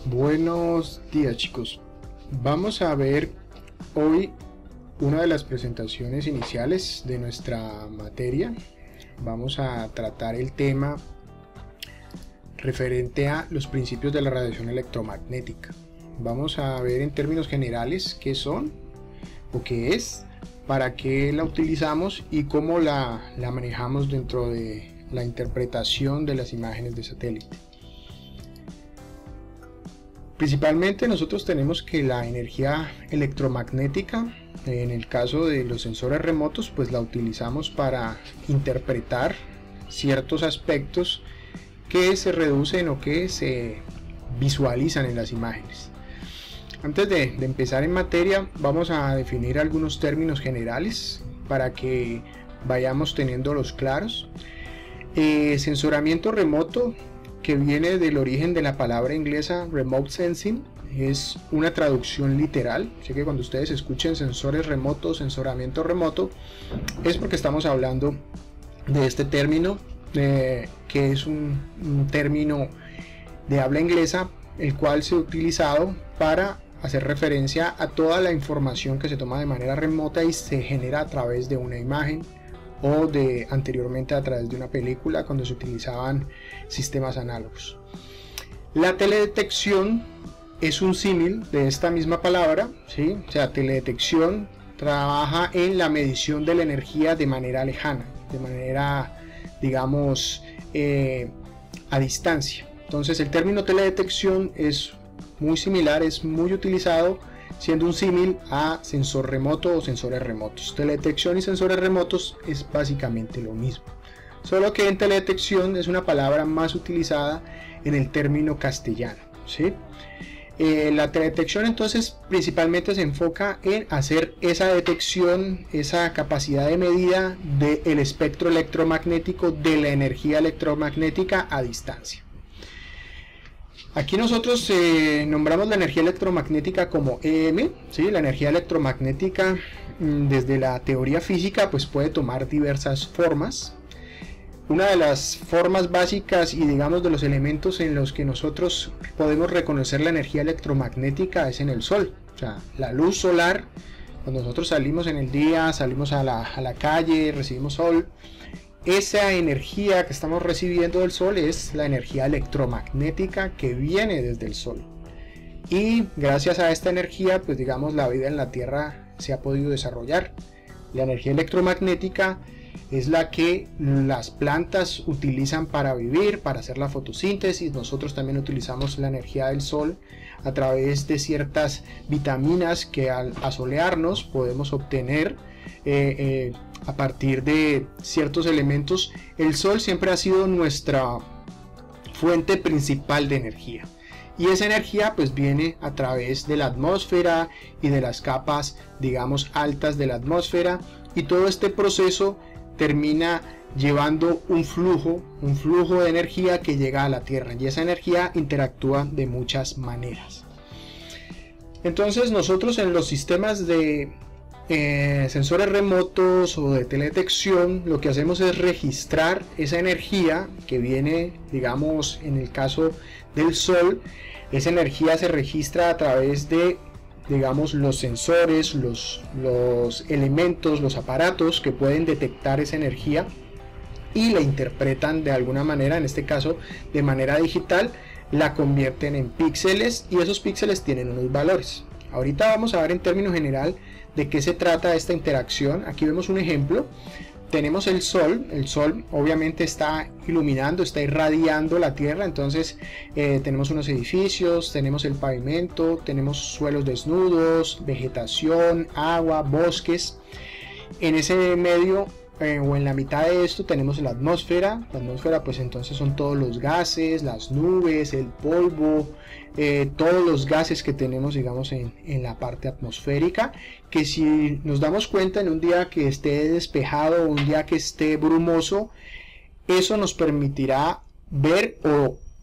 Buenos días, chicos. Vamos a ver hoy una de las presentaciones iniciales de nuestra materia. Vamos a tratar el tema referente a los principios de la radiación electromagnética. Vamos a ver en términos generales qué son o qué es, para qué la utilizamos y cómo la manejamos dentro de la interpretación de las imágenes de satélite. Principalmente nosotros tenemos que la energía electromagnética, en el caso de los sensores remotos, pues la utilizamos para interpretar ciertos aspectos que se reducen o que se visualizan en las imágenes. Antes de empezar en materia, vamos a definir algunos términos generales para que vayamos teniéndolos claros. Sensoramiento remoto, que viene del origen de la palabra inglesa remote sensing, es una traducción literal. Así que cuando ustedes escuchen sensores remotos, sensoramiento remoto, es porque estamos hablando de este término, que es un término de habla inglesa, el cual se ha utilizado para hacer referencia a toda la información que se toma de manera remota y se genera a través de una imagen, o anteriormente a través de una película cuando se utilizaban sistemas análogos. La teledetección es un símil de esta misma palabra, ¿sí? O sea, teledetección trabaja en la medición de la energía de manera lejana, de manera, digamos, a distancia. Entonces el término teledetección es muy similar, es muy utilizado, siendo un símil a sensor remoto o sensores remotos. Teledetección y sensores remotos es básicamente lo mismo, solo que en teledetección es una palabra más utilizada en el término castellano, ¿sí? La teledetección entonces principalmente se enfoca en hacer esa detección, esa capacidad de medida del espectro electromagnético, de la energía electromagnética a distancia. Aquí nosotros nombramos la energía electromagnética como EM, ¿sí? La energía electromagnética desde la teoría física pues puede tomar diversas formas. Una de las formas básicas y digamos de los elementos en los que nosotros podemos reconocer la energía electromagnética es en el sol. O sea, la luz solar, cuando nosotros salimos en el día, salimos a la calle, recibimos sol, esa energía que estamos recibiendo del sol es la energía electromagnética que viene desde el sol, y gracias a esta energía pues digamos la vida en la Tierra se ha podido desarrollar. La energía electromagnética es la que las plantas utilizan para vivir, para hacer la fotosíntesis. Nosotros también utilizamos la energía del sol a través de ciertas vitaminas que al asolearnos podemos obtener a partir de ciertos elementos. El sol siempre ha sido nuestra fuente principal de energía, y esa energía pues viene a través de la atmósfera y de las capas digamos altas de la atmósfera, y todo este proceso termina llevando un flujo de energía que llega a la Tierra, y esa energía interactúa de muchas maneras. Entonces nosotros en los sistemas de sensores remotos o de teledetección lo que hacemos es registrar esa energía que viene, digamos en el caso del sol. Esa energía se registra a través de digamos los sensores, los elementos, los aparatos que pueden detectar esa energía y la interpretan de alguna manera, en este caso de manera digital, la convierten en píxeles, y esos píxeles tienen unos valores. Ahorita vamos a ver en términos general de qué se trata esta interacción. Aquí vemos un ejemplo. Tenemos el sol obviamente está iluminando, está irradiando la Tierra. Entonces tenemos unos edificios, tenemos el pavimento, tenemos suelos desnudos, vegetación, agua, bosques. En ese medio o en la mitad de esto tenemos la atmósfera. La atmósfera pues entonces son todos los gases, las nubes, el polvo, todos los gases que tenemos digamos en la parte atmosférica, que si nos damos cuenta en un día que esté despejado o un día que esté brumoso, eso nos permitirá ver o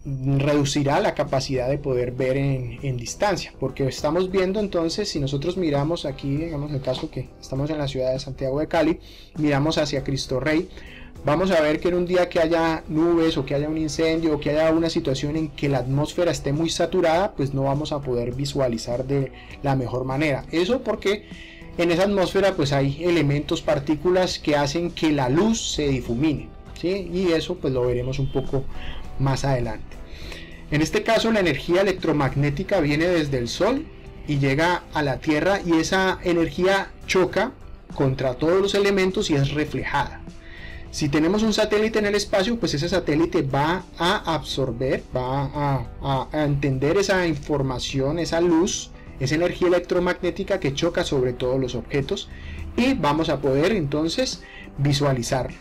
reducirá la capacidad de poder ver en distancia, porque estamos viendo entonces, si nosotros miramos aquí, digamos en el caso que estamos en la ciudad de Santiago de Cali, miramos hacia Cristo Rey, vamos a ver que en un día que haya nubes o que haya un incendio o que haya una situación en que la atmósfera esté muy saturada, pues no vamos a poder visualizar de la mejor manera. Eso porque en esa atmósfera pues hay elementos, partículas que hacen que la luz se difumine, ¿sí? Y eso pues lo veremos un poco más adelante. En este caso la energía electromagnética viene desde el Sol y llega a la Tierra, y esa energía choca contra todos los elementos y es reflejada. Si tenemos un satélite en el espacio, pues ese satélite va a absorber, va a entender esa información, esa luz, esa energía electromagnética que choca sobre todos los objetos, y vamos a poder entonces visualizarlo.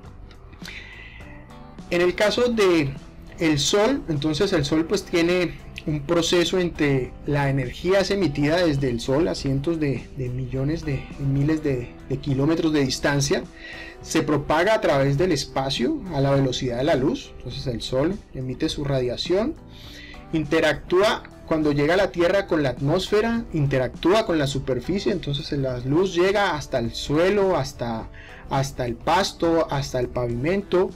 En el caso de el Sol, entonces el Sol pues tiene un proceso entre la energía emitida desde el Sol a cientos de millones de miles de kilómetros de distancia, se propaga a través del espacio a la velocidad de la luz. Entonces el Sol emite su radiación, interactúa cuando llega a la Tierra con la atmósfera, interactúa con la superficie, entonces la luz llega hasta el suelo, hasta el pasto, hasta el pavimento.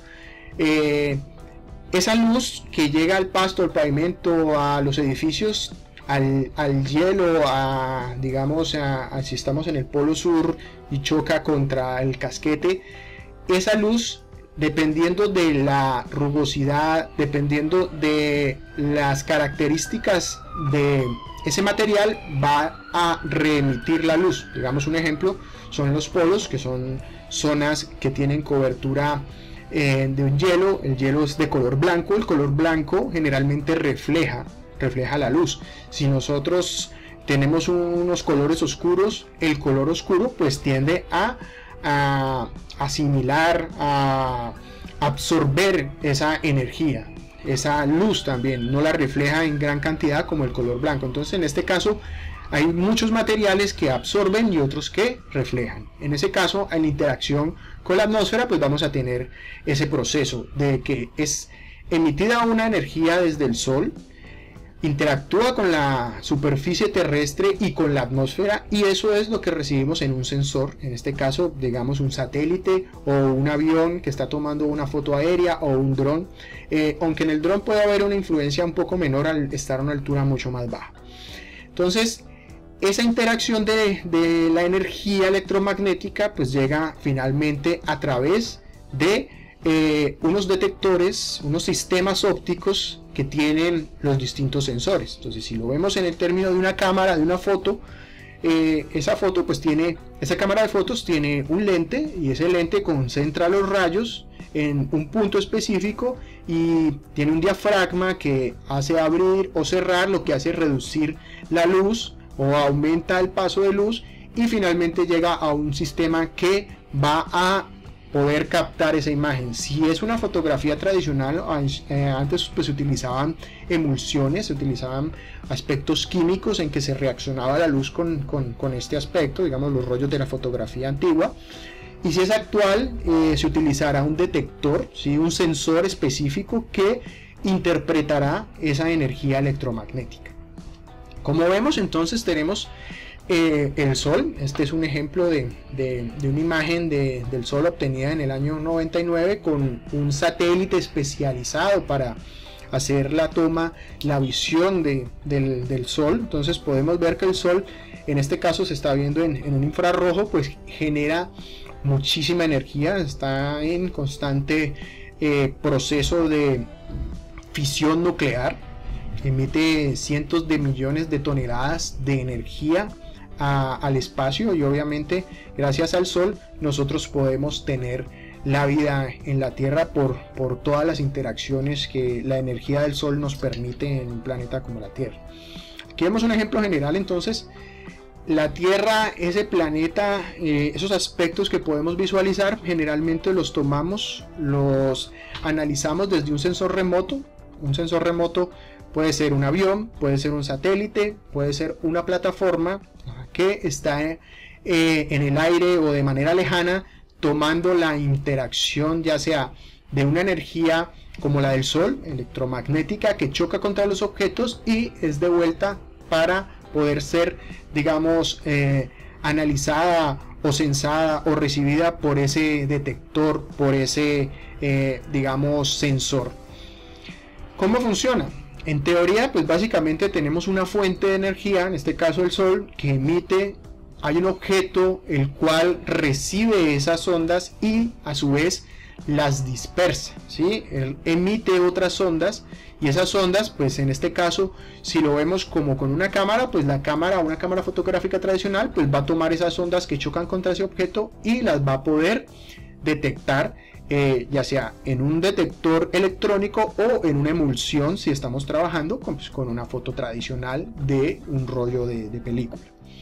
Esa luz que llega al pasto, al pavimento, a los edificios, al hielo, digamos, si estamos en el polo sur y choca contra el casquete, esa luz, dependiendo de la rugosidad, dependiendo de las características de ese material, va a reemitir la luz. Digamos, un ejemplo son los polos, que son zonas que tienen cobertura de un hielo. El hielo es de color blanco, el color blanco generalmente refleja la luz. Si nosotros tenemos unos colores oscuros, el color oscuro pues tiende a asimilar, a absorber esa energía, esa luz también, no la refleja en gran cantidad como el color blanco. Entonces en este caso hay muchos materiales que absorben y otros que reflejan. En ese caso, en interacción con la atmósfera, pues vamos a tener ese proceso de que es emitida una energía desde el Sol, interactúa con la superficie terrestre y con la atmósfera, y eso es lo que recibimos en un sensor, en este caso digamos un satélite o un avión que está tomando una foto aérea o un dron, aunque en el dron puede haber una influencia un poco menor al estar a una altura mucho más baja. Entonces esa interacción de la energía electromagnética pues llega finalmente a través de unos detectores, unos sistemas ópticos que tienen los distintos sensores. Entonces si lo vemos en el término de una cámara, de una foto, esa cámara de fotos tiene un lente, y ese lente concentra los rayos en un punto específico y tiene un diafragma que hace abrir o cerrar, lo que hace reducir la luz o aumenta el paso de luz, y finalmente llega a un sistema que va a poder captar esa imagen. Si es una fotografía tradicional, antes pues se utilizaban emulsiones, se utilizaban aspectos químicos en que se reaccionaba la luz con este aspecto, digamos los rollos de la fotografía antigua. Y si es actual, se utilizará un detector, ¿sí? Un sensor específico que interpretará esa energía electromagnética. Como vemos, entonces tenemos el Sol. Este es un ejemplo de una imagen del Sol obtenida en el año 99 con un satélite especializado para hacer la toma, la visión del Sol. Entonces podemos ver que el Sol, en este caso se está viendo en un infrarrojo, pues genera muchísima energía, está en constante proceso de fisión nuclear, emite cientos de millones de toneladas de energía al espacio, y obviamente gracias al Sol nosotros podemos tener la vida en la Tierra por todas las interacciones que la energía del Sol nos permite en un planeta como la Tierra. Aquí vemos un ejemplo general. Entonces la Tierra, ese planeta, esos aspectos que podemos visualizar, generalmente los tomamos, los analizamos desde un sensor remoto. Un sensor remoto puede ser un avión, puede ser un satélite, puede ser una plataforma que está en el aire o de manera lejana, tomando la interacción ya sea de una energía como la del Sol, electromagnética, que choca contra los objetos y es devuelta para poder ser, digamos, analizada o sensada o recibida por ese detector, por ese, digamos, sensor. ¿Cómo funciona? En teoría, pues básicamente tenemos una fuente de energía, en este caso el Sol, que emite, hay un objeto el cual recibe esas ondas y a su vez las dispersa, ¿sí? Él emite otras ondas y esas ondas, pues en este caso, si lo vemos como con una cámara, pues la cámara, una cámara fotográfica tradicional, pues va a tomar esas ondas que chocan contra ese objeto y las va a poder detectar, ya sea en un detector electrónico o en una emulsión si estamos trabajando con una foto tradicional de un rollo de película,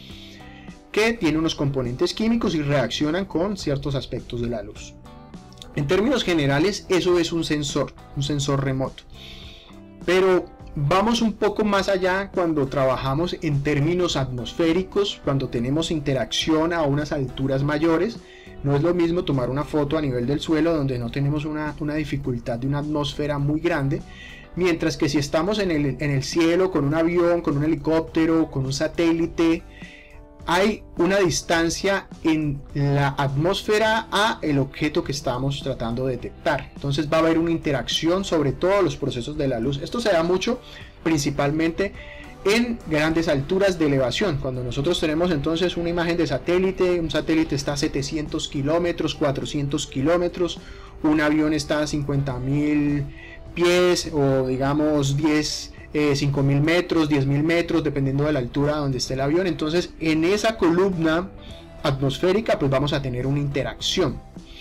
que tiene unos componentes químicos y reaccionan con ciertos aspectos de la luz. En términos generales, eso es un sensor remoto. Pero vamos un poco más allá cuando trabajamos en términos atmosféricos, cuando tenemos interacción a unas alturas mayores. No es lo mismo tomar una foto a nivel del suelo, donde no tenemos una dificultad de una atmósfera muy grande, mientras que si estamos en el cielo con un avión, con un helicóptero, con un satélite, hay una distancia en la atmósfera a el objeto que estamos tratando de detectar. Entonces va a haber una interacción sobre todos los procesos de la luz. Esto se da mucho principalmente en grandes alturas de elevación. Cuando nosotros tenemos entonces una imagen de satélite, un satélite está a 700 kilómetros, 400 kilómetros, un avión está a 50.000 pies o digamos 5.000 metros, 10.000 metros, dependiendo de la altura donde esté el avión. Entonces en esa columna atmosférica pues vamos a tener una interacción.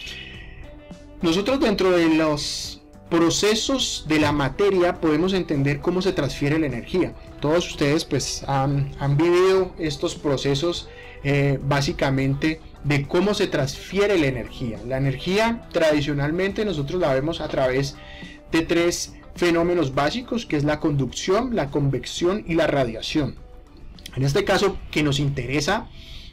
Nosotros dentro de los procesos de la materia podemos entender cómo se transfiere la energía. Todos ustedes pues han vivido estos procesos básicamente de cómo se transfiere la energía. La energía tradicionalmente nosotros la vemos a través de tres fenómenos básicos, que es la conducción, la convección y la radiación. En este caso que nos interesa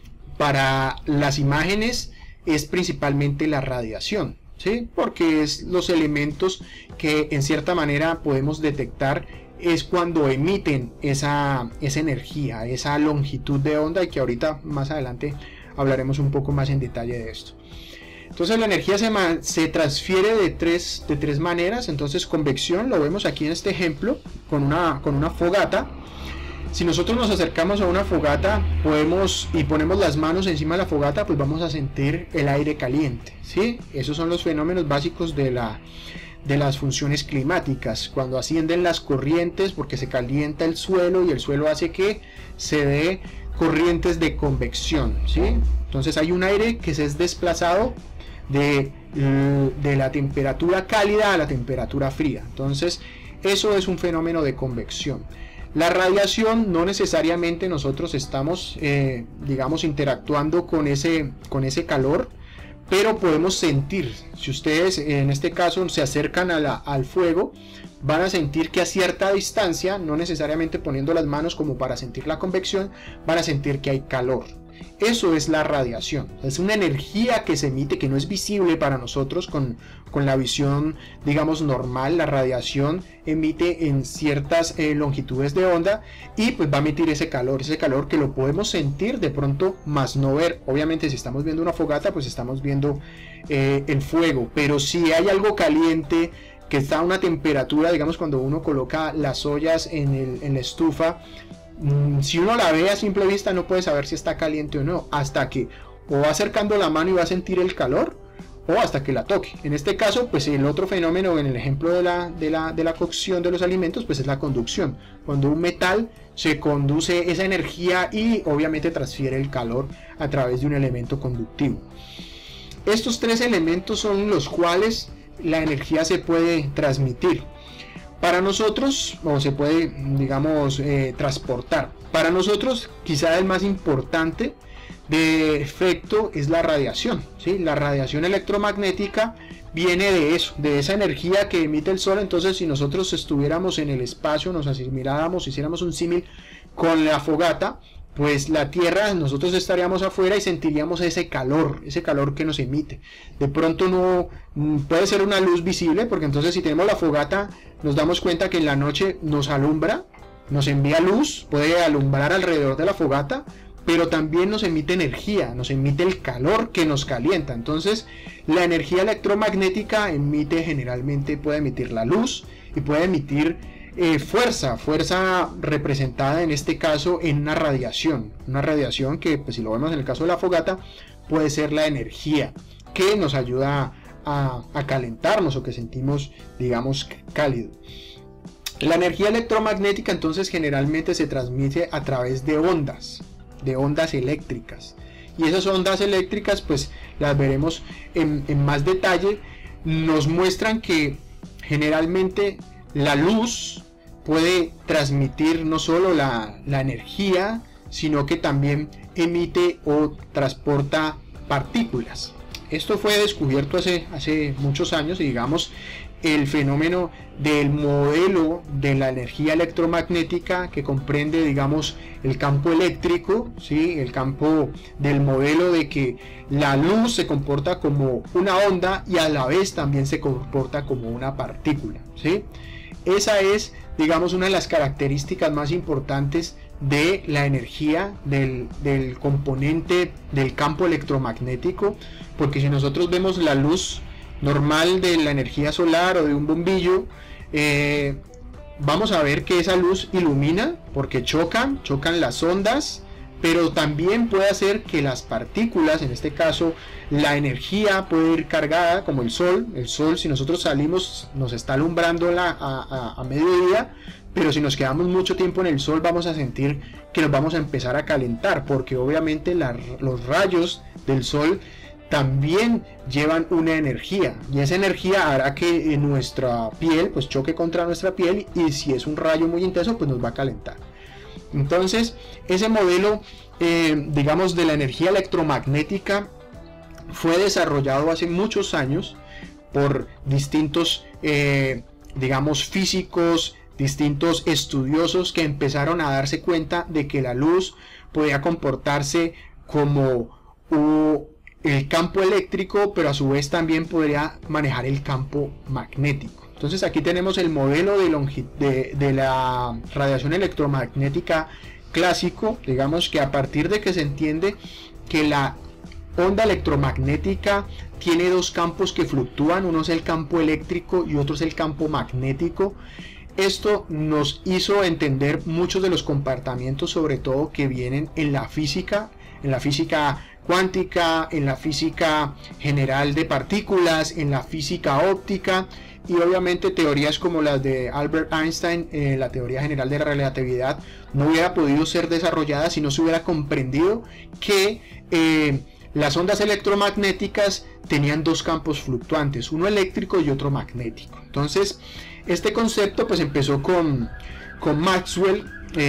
para las imágenes es principalmente la radiación, ¿sí? Porque es los elementos que en cierta manera podemos detectar es cuando emiten esa energía, esa longitud de onda, y que ahorita más adelante hablaremos un poco más en detalle de esto. Entonces la energía se transfiere de tres maneras. Entonces convección lo vemos aquí en este ejemplo con una fogata. Si nosotros nos acercamos a una fogata y ponemos las manos encima de la fogata, pues vamos a sentir el aire caliente, ¿sí? Esos son los fenómenos básicos de las funciones climáticas. Cuando ascienden las corrientes, porque se calienta el suelo y el suelo hace que se dé corrientes de convección, ¿sí? Entonces hay un aire que se es desplazado de la temperatura cálida a la temperatura fría. Entonces eso es un fenómeno de convección. La radiación, no necesariamente nosotros estamos digamos interactuando con ese calor, pero podemos sentir, si ustedes en este caso se acercan al fuego, van a sentir que a cierta distancia, no necesariamente poniendo las manos como para sentir la convección, van a sentir que hay calor. Eso es la radiación, es una energía que se emite, que no es visible para nosotros con la visión, digamos, normal. La radiación emite en ciertas longitudes de onda y pues va a emitir ese calor que lo podemos sentir de pronto, más no ver. Obviamente si estamos viendo una fogata, pues estamos viendo el fuego, pero si hay algo caliente que está a una temperatura, digamos, cuando uno coloca las ollas en la estufa, si uno la ve a simple vista no puede saber si está caliente o no, hasta que o va acercando la mano y va a sentir el calor, o hasta que la toque. En este caso, pues el otro fenómeno, en el ejemplo de la cocción de los alimentos, pues es la conducción. Cuando un metal se conduce esa energía y obviamente transfiere el calor a través de un elemento conductivo. Estos tres elementos son los cuales la energía se puede transmitir. Para nosotros, o se puede, digamos, transportar. Para nosotros, quizá el más importante de efecto es la radiación, ¿sí? La radiación electromagnética viene de eso, de esa energía que emite el Sol. Entonces, si nosotros estuviéramos en el espacio, nos miráramos, hiciéramos un símil con la fogata, pues la Tierra, nosotros estaríamos afuera y sentiríamos ese calor que nos emite. De pronto no puede ser una luz visible, porque entonces si tenemos la fogata, nos damos cuenta que en la noche nos alumbra, nos envía luz, puede alumbrar alrededor de la fogata, pero también nos emite energía, nos emite el calor que nos calienta. Entonces la energía electromagnética emite, generalmente puede emitir la luz y puede emitir fuerza representada en este caso en una radiación que, pues, si lo vemos en el caso de la fogata, puede ser la energía que nos ayuda a calentarnos, o que sentimos, digamos, cálido. La energía electromagnética entonces generalmente se transmite a través de ondas eléctricas, y esas ondas eléctricas, pues las veremos en más detalle. Nos muestran que generalmente la luz puede transmitir no solo la energía, sino que también emite o transporta partículas. Esto fue descubierto hace muchos años, y digamos el fenómeno del modelo de la energía electromagnética, que comprende, digamos, el campo eléctrico, ¿sí? El campo del modelo de que la luz se comporta como una onda y a la vez también se comporta como una partícula, ¿sí? Esa es, digamos, una de las características más importantes de la energía, del componente del campo electromagnético, porque si nosotros vemos la luz normal de la energía solar o de un bombillo, vamos a ver que esa luz ilumina porque chocan las ondas, pero también puede hacer que las partículas, en este caso la energía, puede ir cargada, como el sol. Si nosotros salimos, nos está alumbrando a mediodía, pero si nos quedamos mucho tiempo en el sol, vamos a sentir que nos vamos a empezar a calentar, porque obviamente los rayos del sol también llevan una energía, y esa energía hará que nuestra piel pues choque contra nuestra piel, y si es un rayo muy intenso, pues nos va a calentar. Entonces ese modelo, digamos, de la energía electromagnética fue desarrollado hace muchos años por distintos, digamos, físicos, distintos estudiosos, que empezaron a darse cuenta de que la luz podía comportarse como el campo eléctrico, pero a su vez también podría manejar el campo magnético. Entonces aquí tenemos el modelo de la radiación electromagnética clásico, digamos, que a partir de que se entiende que la onda electromagnética tiene dos campos que fluctúan, uno es el campo eléctrico y otro es el campo magnético. Esto nos hizo entender muchos de los comportamientos, sobre todo que vienen en la física cuántica, en la física general de partículas, en la física óptica, y obviamente teorías como las de Albert Einstein, la teoría general de la relatividad, no hubiera podido ser desarrollada si no se hubiera comprendido que las ondas electromagnéticas tenían dos campos fluctuantes, uno eléctrico y otro magnético. Entonces este concepto pues empezó con Maxwell.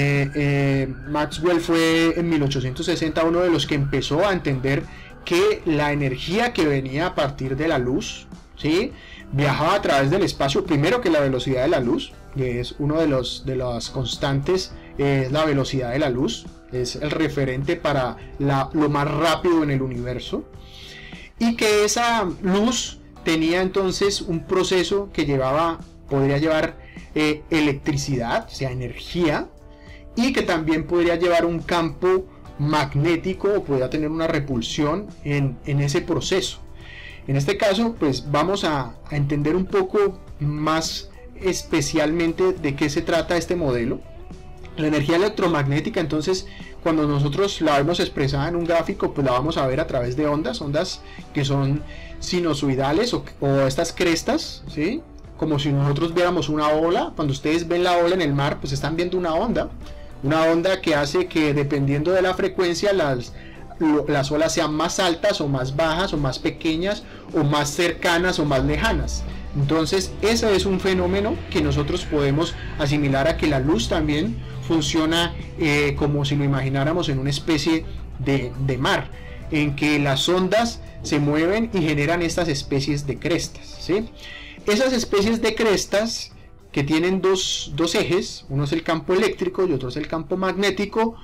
Maxwell fue en 1860 uno de los que empezó a entender que la energía que venía a partir de la luz, ¿sí?, viajaba a través del espacio. Primero, que la velocidad de la luz, que es uno de las constantes, es la velocidad de la luz, es el referente para lo más rápido en el universo, y que esa luz tenía entonces un proceso que podría llevar electricidad, o sea, energía, y que también podría llevar un campo magnético, o podría tener una repulsión en ese proceso. En este caso, pues vamos a entender un poco más especialmente de qué se trata este modelo. La energía electromagnética, entonces, cuando nosotros la vemos expresada en un gráfico, pues la vamos a ver a través de ondas que son sinusoidales o estas crestas, ¿sí?, como si nosotros viéramos una ola. Cuando ustedes ven la ola en el mar, pues están viendo una onda que hace que, dependiendo de la frecuencia, las olas sean más altas o más bajas, o más pequeñas o más cercanas o más lejanas. Entonces ese es un fenómeno que nosotros podemos asimilar a que la luz también funciona como si lo imagináramos en una especie de mar, en que las ondas se mueven y generan estas especies de crestas, ¿sí? Esas especies de crestas, que tienen dos ejes, uno es el campo eléctrico y otro es el campo magnético,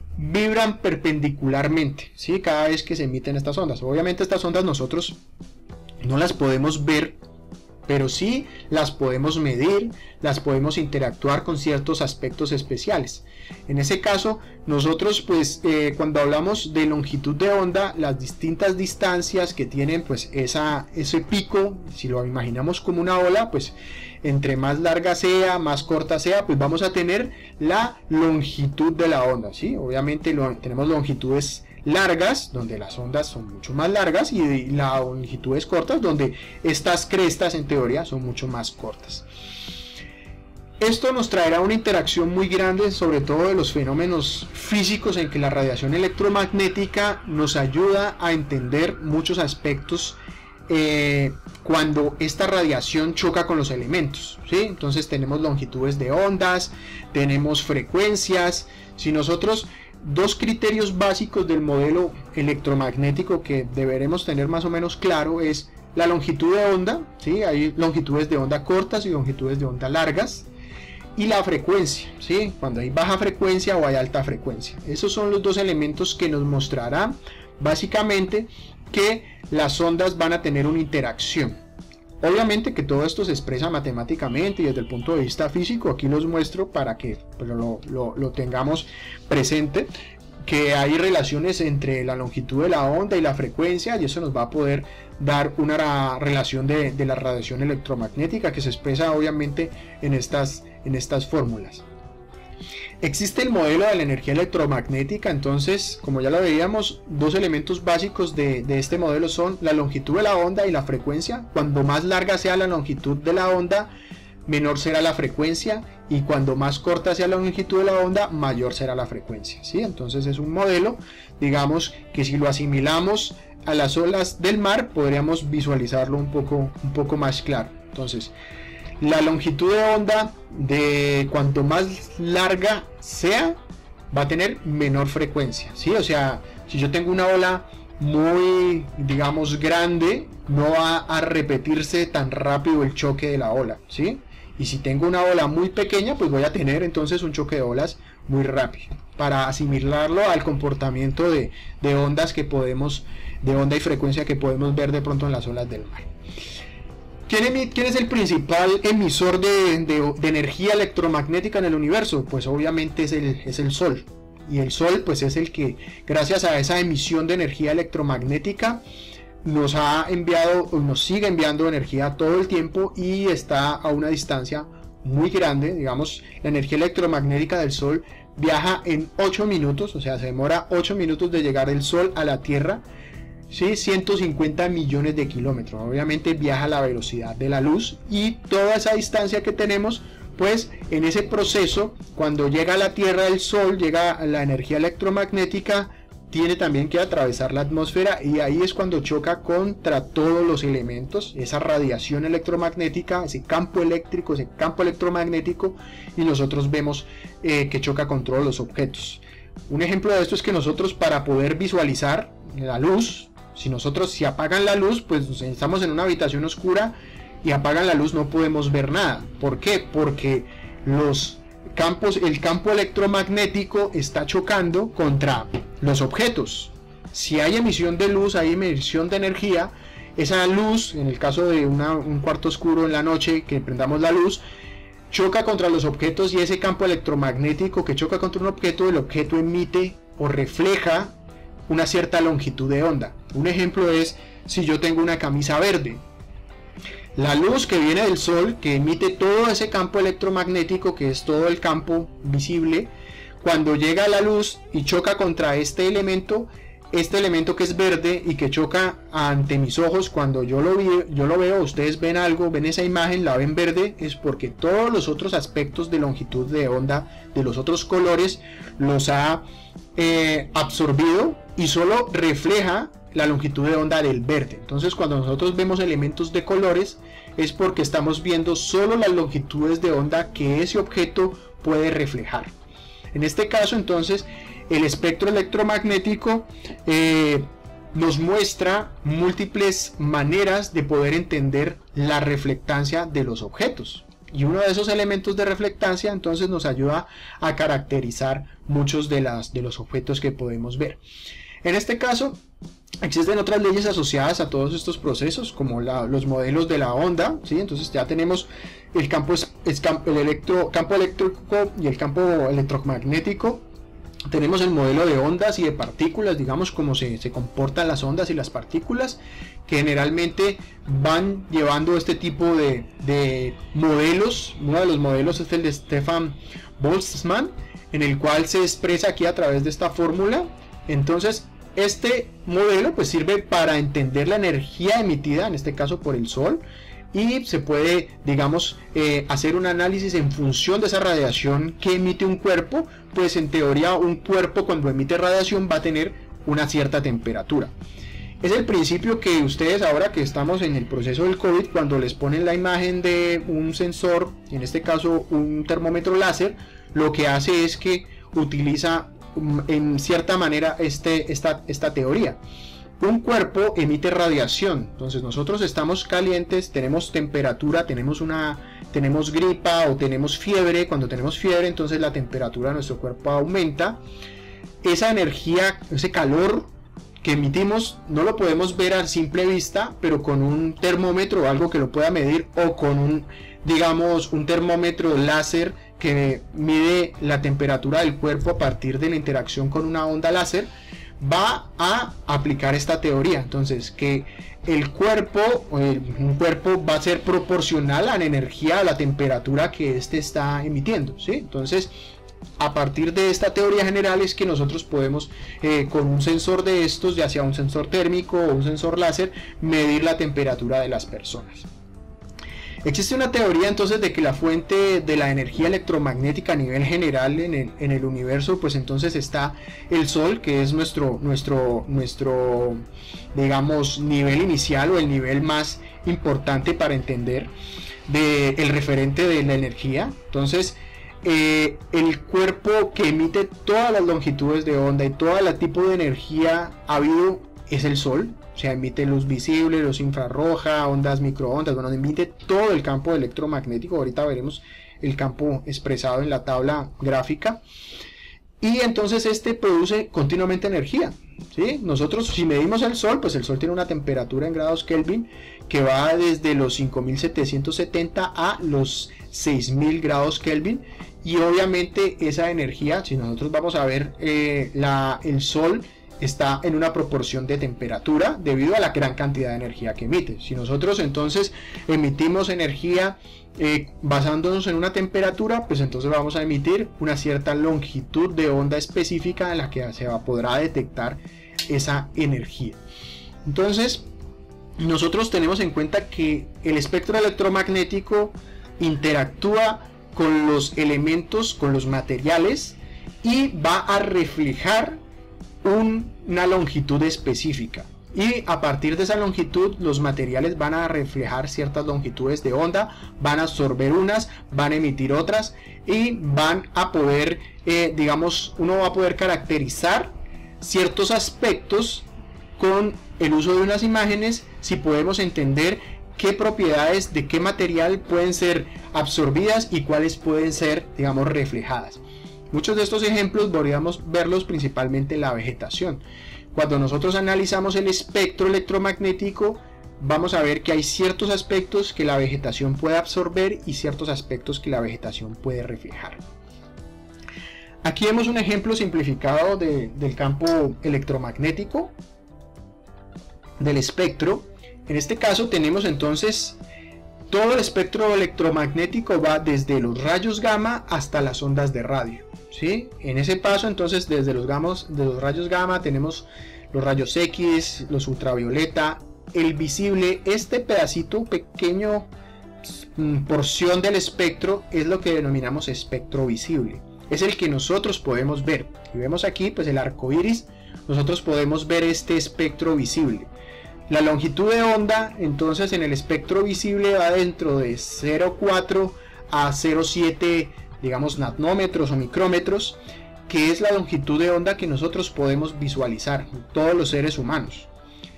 vibran perpendicularmente, ¿sí? Cada vez que se emiten estas ondas. Obviamente estas ondas nosotros no las podemos ver, pero sí las podemos medir, las podemos interactuar con ciertos aspectos especiales. En ese caso, nosotros pues cuando hablamos de longitud de onda, las distintas distancias que tienen pues ese pico, si lo imaginamos como una ola, pues entre más larga sea, más corta sea, pues vamos a tener la longitud de la onda, ¿sí? Obviamente tenemos longitudes largas, donde las ondas son mucho más largas, y las longitudes cortas, donde estas crestas en teoría son mucho más cortas. Esto nos traerá una interacción muy grande, sobre todo de los fenómenos físicos, en que la radiación electromagnética nos ayuda a entender muchos aspectos cuando esta radiación choca con los elementos, ¿sí? Entonces tenemos longitudes de ondas, tenemos frecuencias. Si nosotros, dos criterios básicos del modelo electromagnético que deberemos tener más o menos claro es la longitud de onda, ¿sí? Hay longitudes de onda cortas y longitudes de onda largas, y la frecuencia, ¿sí? Cuando hay baja frecuencia o hay alta frecuencia. Esos son los dos elementos que nos mostrarán básicamente que las ondas van a tener una interacción. Obviamente que todo esto se expresa matemáticamente y desde el punto de vista físico. Aquí los muestro para que lo tengamos presente, que hay relaciones entre la longitud de la onda y la frecuencia, y eso nos va a poder dar una relación de la radiación electromagnética, que se expresa obviamente en estas fórmulas. Existe el modelo de la energía electromagnética. Entonces, como ya lo veíamos, dos elementos básicos de este modelo son la longitud de la onda y la frecuencia. Cuando más larga sea la longitud de la onda, menor será la frecuencia, y cuando más corta sea la longitud de la onda, mayor será la frecuencia, ¿sí? Entonces es un modelo, digamos, que si lo asimilamos a las olas del mar, podríamos visualizarlo un poco más claro. Entonces, la longitud de onda, de cuanto más larga sea, va a tener menor frecuencia, ¿sí? O sea, si yo tengo una ola muy, digamos, grande, no va a repetirse tan rápido el choque de la ola, ¿sí? Y si tengo una ola muy pequeña, pues voy a tener entonces un choque de olas muy rápido, para asimilarlo al comportamiento de ondas que podemos, de onda y frecuencia que podemos ver de pronto en las olas del mar. ¿Quién es el principal emisor de energía electromagnética en el universo? Pues obviamente es el Sol. Y el Sol pues es el que, gracias a esa emisión de energía electromagnética, nos ha enviado, nos sigue enviando energía todo el tiempo, y está a una distancia muy grande. Digamos, la energía electromagnética del Sol viaja en 8 minutos, o sea, se demora 8 minutos de llegar el Sol a la Tierra, ¿sí? 150 millones de kilómetros. Obviamente viaja a la velocidad de la luz, y toda esa distancia que tenemos, pues en ese proceso, cuando llega a la Tierra el Sol, llega la energía electromagnética, tiene también que atravesar la atmósfera, y ahí es cuando choca contra todos los elementos, esa radiación electromagnética, ese campo eléctrico, ese campo electromagnético, y nosotros vemos que choca con todos los objetos. Un ejemplo de esto es que nosotros, para poder visualizar la luz, si apagan la luz, pues estamos en una habitación oscura y apagan la luz, no podemos ver nada. ¿Por qué? Porque el campo electromagnético está chocando contra los objetos. Si hay emisión de luz, hay emisión de energía. Esa luz, en el caso de un cuarto oscuro en la noche, que prendamos la luz, choca contra los objetos, y ese campo electromagnético que choca contra un objeto, el objeto emite o refleja una cierta longitud de onda. Un ejemplo es, si yo tengo una camisa verde, la luz que viene del Sol, que emite todo ese campo electromagnético, que es todo el campo visible, cuando llega la luz y choca contra este elemento que es verde y que choca ante mis ojos, cuando yo lo veo, ustedes ven algo, ven esa imagen, la ven verde, es porque todos los otros aspectos de longitud de onda de los otros colores los ha absorbido, y solo refleja la longitud de onda del verde. Entonces, cuando nosotros vemos elementos de colores, es porque estamos viendo solo las longitudes de onda que ese objeto puede reflejar. En este caso, entonces, el espectro electromagnético nos muestra múltiples maneras de poder entender la reflectancia de los objetos. y uno de esos elementos de reflectancia entonces nos ayuda a caracterizar muchos de los objetos que podemos ver. En este caso existen otras leyes asociadas a todos estos procesos, como los modelos de la onda, ¿sí? Entonces ya tenemos el campo eléctrico y el campo electromagnético. Tenemos el modelo de ondas y de partículas, digamos cómo se comportan las ondas y las partículas, que generalmente van llevando este tipo de modelos. Uno de los modelos es el de Stefan Boltzmann, en el cual se expresa aquí a través de esta fórmula. Entonces este modelo pues sirve para entender la energía emitida, en este caso por el Sol, y se puede, digamos, hacer un análisis en función de esa radiación que emite un cuerpo. Pues en teoría un cuerpo cuando emite radiación va a tener una cierta temperatura. Es el principio que ustedes, ahora que estamos en el proceso del COVID, cuando les ponen la imagen de un sensor, en este caso un termómetro láser, lo que hace es que utiliza en cierta manera esta teoría. Un cuerpo emite radiación, entonces nosotros estamos calientes, tenemos temperatura, tenemos gripa o tenemos fiebre. Cuando tenemos fiebre, entonces la temperatura de nuestro cuerpo aumenta. Esa energía, ese calor que emitimos, no lo podemos ver a simple vista, pero con un termómetro o algo que lo pueda medir, o con un termómetro láser que mide la temperatura del cuerpo a partir de la interacción con una onda láser, va a aplicar esta teoría. Entonces, que un cuerpo va a ser proporcional a la energía, a la temperatura que éste está emitiendo, ¿sí? Entonces, a partir de esta teoría general es que nosotros podemos, con un sensor de estos, ya sea un sensor térmico o un sensor láser, medir la temperatura de las personas. Existe una teoría entonces de que la fuente de la energía electromagnética a nivel general en el universo, pues entonces está el Sol, que es nuestro digamos nivel inicial, o el nivel más importante para entender el referente de la energía. Entonces el cuerpo que emite todas las longitudes de onda y todo el tipo de energía habido es el Sol. O sea, emite luz visible, luz infrarroja, ondas microondas, bueno, emite todo el campo electromagnético. Ahorita veremos el campo expresado en la tabla gráfica. Y entonces este produce continuamente energía, ¿sí? Nosotros, si medimos el Sol, pues el Sol tiene una temperatura en grados Kelvin que va desde los 5770 a los 6000 grados Kelvin. Y obviamente esa energía, si nosotros vamos a ver el Sol, está en una proporción de temperatura debido a la gran cantidad de energía que emite. Si nosotros entonces emitimos energía basándonos en una temperatura, pues entonces vamos a emitir una cierta longitud de onda específica en la que se podrá detectar esa energía. Entonces nosotros tenemos en cuenta que el espectro electromagnético interactúa con los elementos, con los materiales, y va a reflejar una longitud específica, y a partir de esa longitud los materiales van a reflejar ciertas longitudes de onda, van a absorber unas, van a emitir otras, y van a poder digamos, uno va a poder caracterizar ciertos aspectos con el uso de unas imágenes, si podemos entender qué propiedades de qué material pueden ser absorbidas y cuáles pueden ser, digamos, reflejadas. Muchos de estos ejemplos podríamos verlos principalmente en la vegetación. Cuando nosotros analizamos el espectro electromagnético, vamos a ver que hay ciertos aspectos que la vegetación puede absorber y ciertos aspectos que la vegetación puede reflejar. Aquí vemos un ejemplo simplificado del campo electromagnético, del espectro. En este caso tenemos entonces todo el espectro electromagnético, va desde los rayos gamma hasta las ondas de radio, ¿sí? En ese paso entonces desde los rayos gamma tenemos los rayos X, los ultravioleta, el visible. Este pedacito pequeño, porción del espectro, es lo que denominamos espectro visible. Es el que nosotros podemos ver. Y vemos aquí pues el arco iris, nosotros podemos ver este espectro visible. La longitud de onda entonces en el espectro visible va dentro de 0,4 a 0,7, digamos, nanómetros o micrómetros, que es la longitud de onda que nosotros podemos visualizar, todos los seres humanos.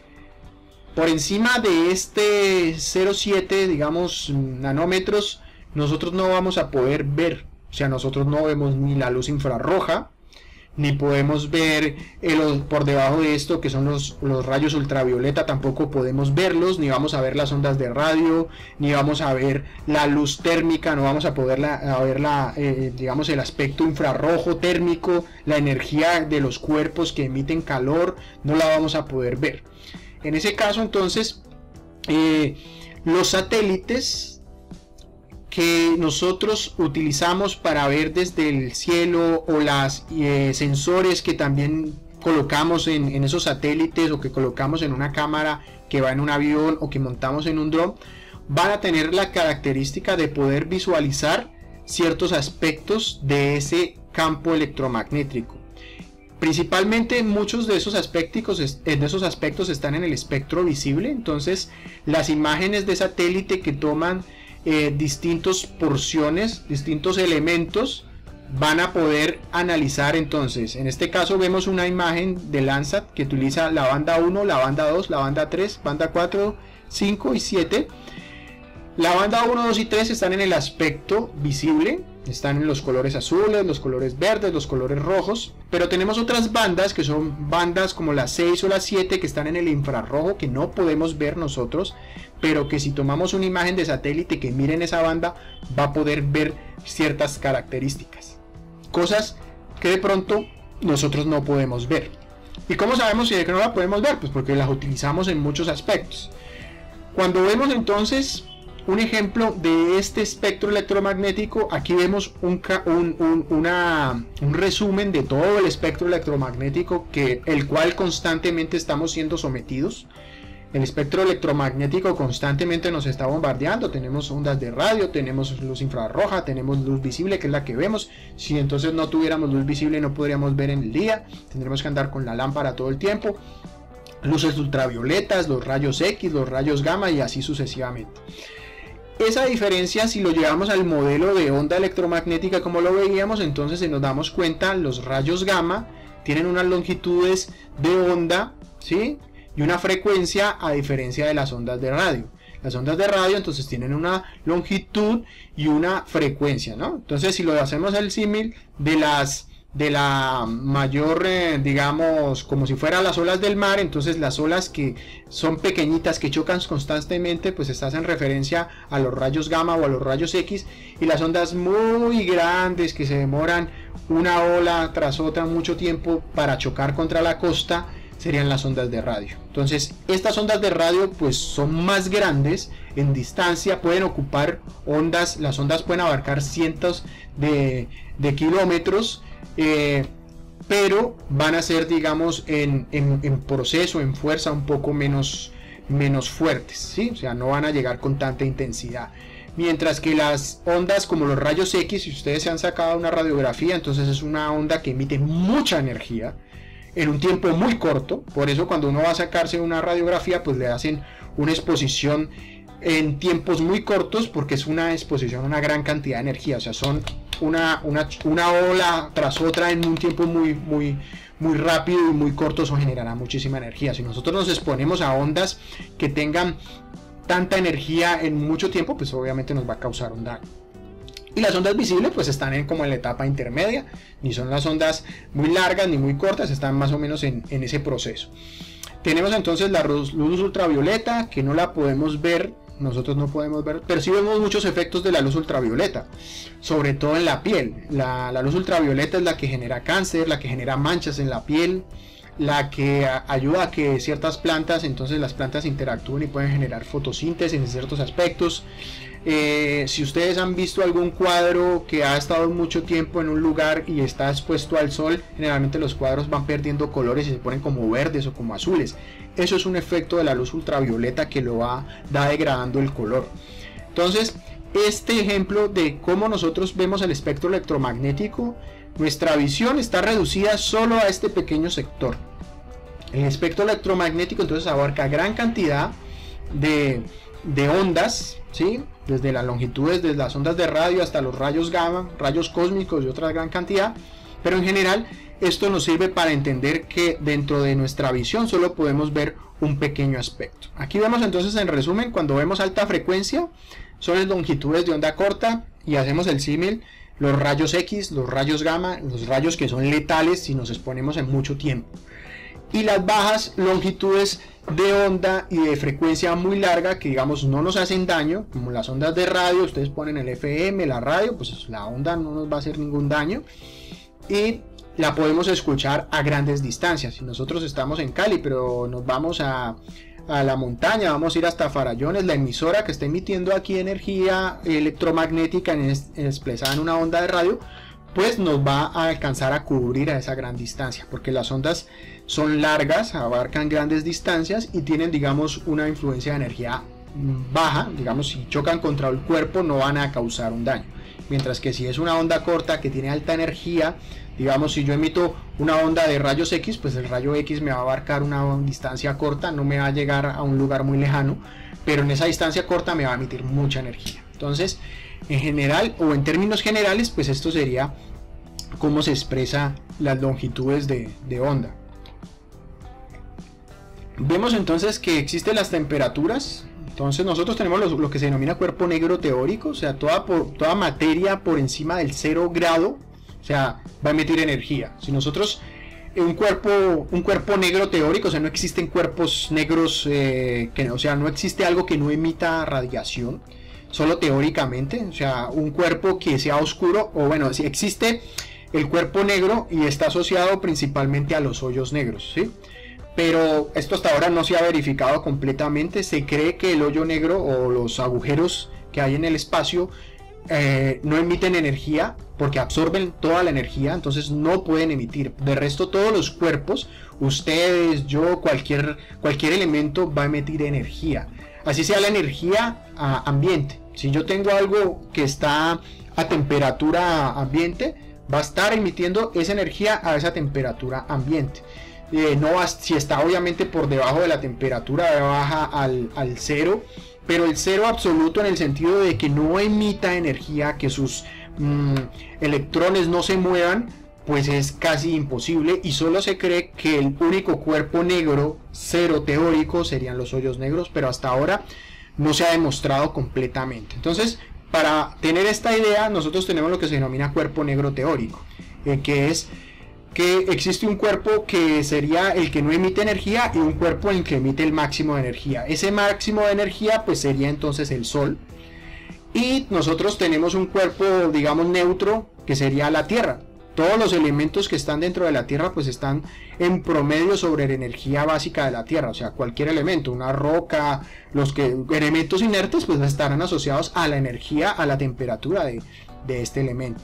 Por encima de este 0,7, digamos, nanómetros, nosotros no vamos a poder ver. O sea, nosotros no vemos ni la luz infrarroja, ni podemos ver por debajo de esto que son los rayos ultravioleta, tampoco podemos verlos, ni vamos a ver las ondas de radio, ni vamos a ver la luz térmica, no vamos a poder ver digamos, el aspecto infrarrojo térmico, la energía de los cuerpos que emiten calor, no la vamos a poder ver. En ese caso, entonces, los satélites que nosotros utilizamos para ver desde el cielo, o las sensores que también colocamos en esos satélites, o que colocamos en una cámara que va en un avión, o que montamos en un dron, van a tener la característica de poder visualizar ciertos aspectos de ese campo electromagnético. Principalmente muchos de esos aspectos están en el espectro visible. Entonces las imágenes de satélite que toman distintas porciones, distintos elementos, van a poder analizar. Entonces, en este caso vemos una imagen de Landsat que utiliza la banda 1, la banda 2, la banda 3, banda 4, 5 y 7. La banda 1, 2 y 3 están en el aspecto visible, están en los colores azules, los colores verdes, los colores rojos, pero tenemos otras bandas que son bandas como la 6 o la 7 que están en el infrarrojo, que no podemos ver nosotros, pero que si tomamos una imagen de satélite que miren esa banda, va a poder ver ciertas características, cosas que de pronto nosotros no podemos ver. ¿Y cómo sabemos si de que no la podemos ver? Pues porque las utilizamos en muchos aspectos. Cuando vemos entonces un ejemplo de este espectro electromagnético, aquí vemos un resumen de todo el espectro electromagnético el cual constantemente estamos siendo sometidos. El espectro electromagnético constantemente nos está bombardeando. Tenemos ondas de radio, tenemos luz infrarroja, tenemos luz visible, que es la que vemos. Si entonces no tuviéramos luz visible, no podríamos ver en el día, tendremos que andar con la lámpara todo el tiempo. Luces ultravioletas, los rayos X, los rayos gamma, y así sucesivamente. Esa diferencia, si lo llevamos al modelo de onda electromagnética como lo veíamos, entonces se nos damos cuenta, los rayos gamma tienen unas longitudes de onda, ¿sí?, y una frecuencia, a diferencia de las ondas de radio. Las ondas de radio entonces tienen una longitud y una frecuencia, ¿no? Entonces, si lo hacemos el símil de la mayor, digamos, como si fueran las olas del mar, entonces las olas que son pequeñitas, que chocan constantemente, pues estás en referencia a los rayos gamma o a los rayos X, y las ondas muy grandes que se demoran una ola tras otra mucho tiempo para chocar contra la costa, serían las ondas de radio. Entonces estas ondas de radio pues son más grandes en distancia, pueden ocupar ondas, las ondas pueden abarcar cientos de kilómetros, pero van a ser, digamos, en proceso, en fuerza, un poco menos fuertes, ¿sí? O sea, no van a llegar con tanta intensidad. Mientras que las ondas como los rayos X, si ustedes se han sacado una radiografía, entonces es una onda que emite mucha energía en un tiempo muy corto. Por eso cuando uno va a sacarse una radiografía, pues le hacen una exposición en tiempos muy cortos, porque es una exposición a una gran cantidad de energía. O sea, son una ola tras otra en un tiempo muy rápido y muy corto. Eso generará muchísima energía. Si nosotros nos exponemos a ondas que tengan tanta energía en mucho tiempo, pues obviamente nos va a causar un daño. Y las ondas visibles pues están como en la etapa intermedia, ni son las ondas muy largas ni muy cortas, están más o menos en ese proceso. Tenemos entonces la luz ultravioleta, que no la podemos ver, nosotros no podemos ver, pero sí vemos muchos efectos de la luz ultravioleta, sobre todo en la piel. La luz ultravioleta es la que genera cáncer, la que genera manchas en la piel, la que ayuda a que ciertas plantas, entonces las plantas interactúen y pueden generar fotosíntesis en ciertos aspectos. Si ustedes han visto algún cuadro que ha estado mucho tiempo en un lugar y está expuesto al sol, generalmente los cuadros van perdiendo colores y se ponen como verdes o como azules. Eso es un efecto de la luz ultravioleta que lo va degradando el color. Entonces, este ejemplo de cómo nosotros vemos el espectro electromagnético, nuestra visión está reducida solo a este pequeño sector. El espectro electromagnético entonces abarca gran cantidad de ondas, ¿sí? Desde las longitudes, desde las ondas de radio hasta los rayos gamma, rayos cósmicos y otra gran cantidad. Pero en general esto nos sirve para entender que dentro de nuestra visión solo podemos ver un pequeño aspecto. Aquí vemos entonces en resumen, cuando vemos alta frecuencia, son las longitudes de onda corta, y hacemos el símil, los rayos X, los rayos gamma, los rayos que son letales si nos exponemos en mucho tiempo. Y las bajas longitudes de onda y de frecuencia muy larga, que digamos no nos hacen daño, como las ondas de radio. Ustedes ponen el FM, la radio, pues la onda no nos va a hacer ningún daño, y la podemos escuchar a grandes distancias. Si nosotros estamos en Cali, pero nos vamos a la montaña, vamos a ir hasta Farallones, la emisora que está emitiendo aquí energía electromagnética expresada en una onda de radio, pues nos va a alcanzar a cubrir a esa gran distancia, porque las ondas son largas, abarcan grandes distancias y tienen, digamos, una influencia de energía baja. Digamos, si chocan contra el cuerpo no van a causar un daño, mientras que si es una onda corta que tiene alta energía, digamos, si yo emito una onda de rayos X, pues el rayo X me va a abarcar una distancia corta, no me va a llegar a un lugar muy lejano, pero en esa distancia corta me va a emitir mucha energía. Entonces, en general, o en términos generales, pues esto sería cómo se expresa las longitudes de onda. Vemos entonces que existen las temperaturas. Entonces nosotros tenemos lo que se denomina cuerpo negro teórico, o sea, toda materia por encima del 0 grado, o sea, va a emitir energía. Si nosotros, un cuerpo negro teórico, o sea, no existen cuerpos negros, o sea, no existe algo que no emita radiación, solo teóricamente. O sea, un cuerpo que sea oscuro, o bueno, si existe el cuerpo negro y está asociado principalmente a los hoyos negros, ¿sí? Pero esto hasta ahora no se ha verificado completamente. Se cree que el hoyo negro o los agujeros que hay en el espacio no emiten energía porque absorben toda la energía, entonces no pueden emitir. De resto, todos los cuerpos, ustedes, yo, cualquier elemento va a emitir energía, así sea la energía ambiente. Si yo tengo algo que está a temperatura ambiente, va a estar emitiendo esa energía a esa temperatura ambiente. Si está obviamente por debajo de la temperatura baja al cero, pero el cero absoluto en el sentido de que no emita energía, que sus electrones no se muevan, pues es casi imposible, y solo se cree que el único cuerpo negro cero teórico serían los hoyos negros, pero hasta ahora no se ha demostrado completamente. Entonces, para tener esta idea, nosotros tenemos lo que se denomina cuerpo negro teórico, que es que existe un cuerpo que sería el que no emite energía y un cuerpo en el que emite el máximo de energía. Ese máximo de energía pues sería entonces el Sol, y nosotros tenemos un cuerpo, digamos, neutro, que sería la Tierra. Todos los elementos que están dentro de la Tierra pues están en promedio sobre la energía básica de la Tierra, o sea, cualquier elemento, una roca, elementos inertes pues estarán asociados a la energía, a la temperatura de este elemento.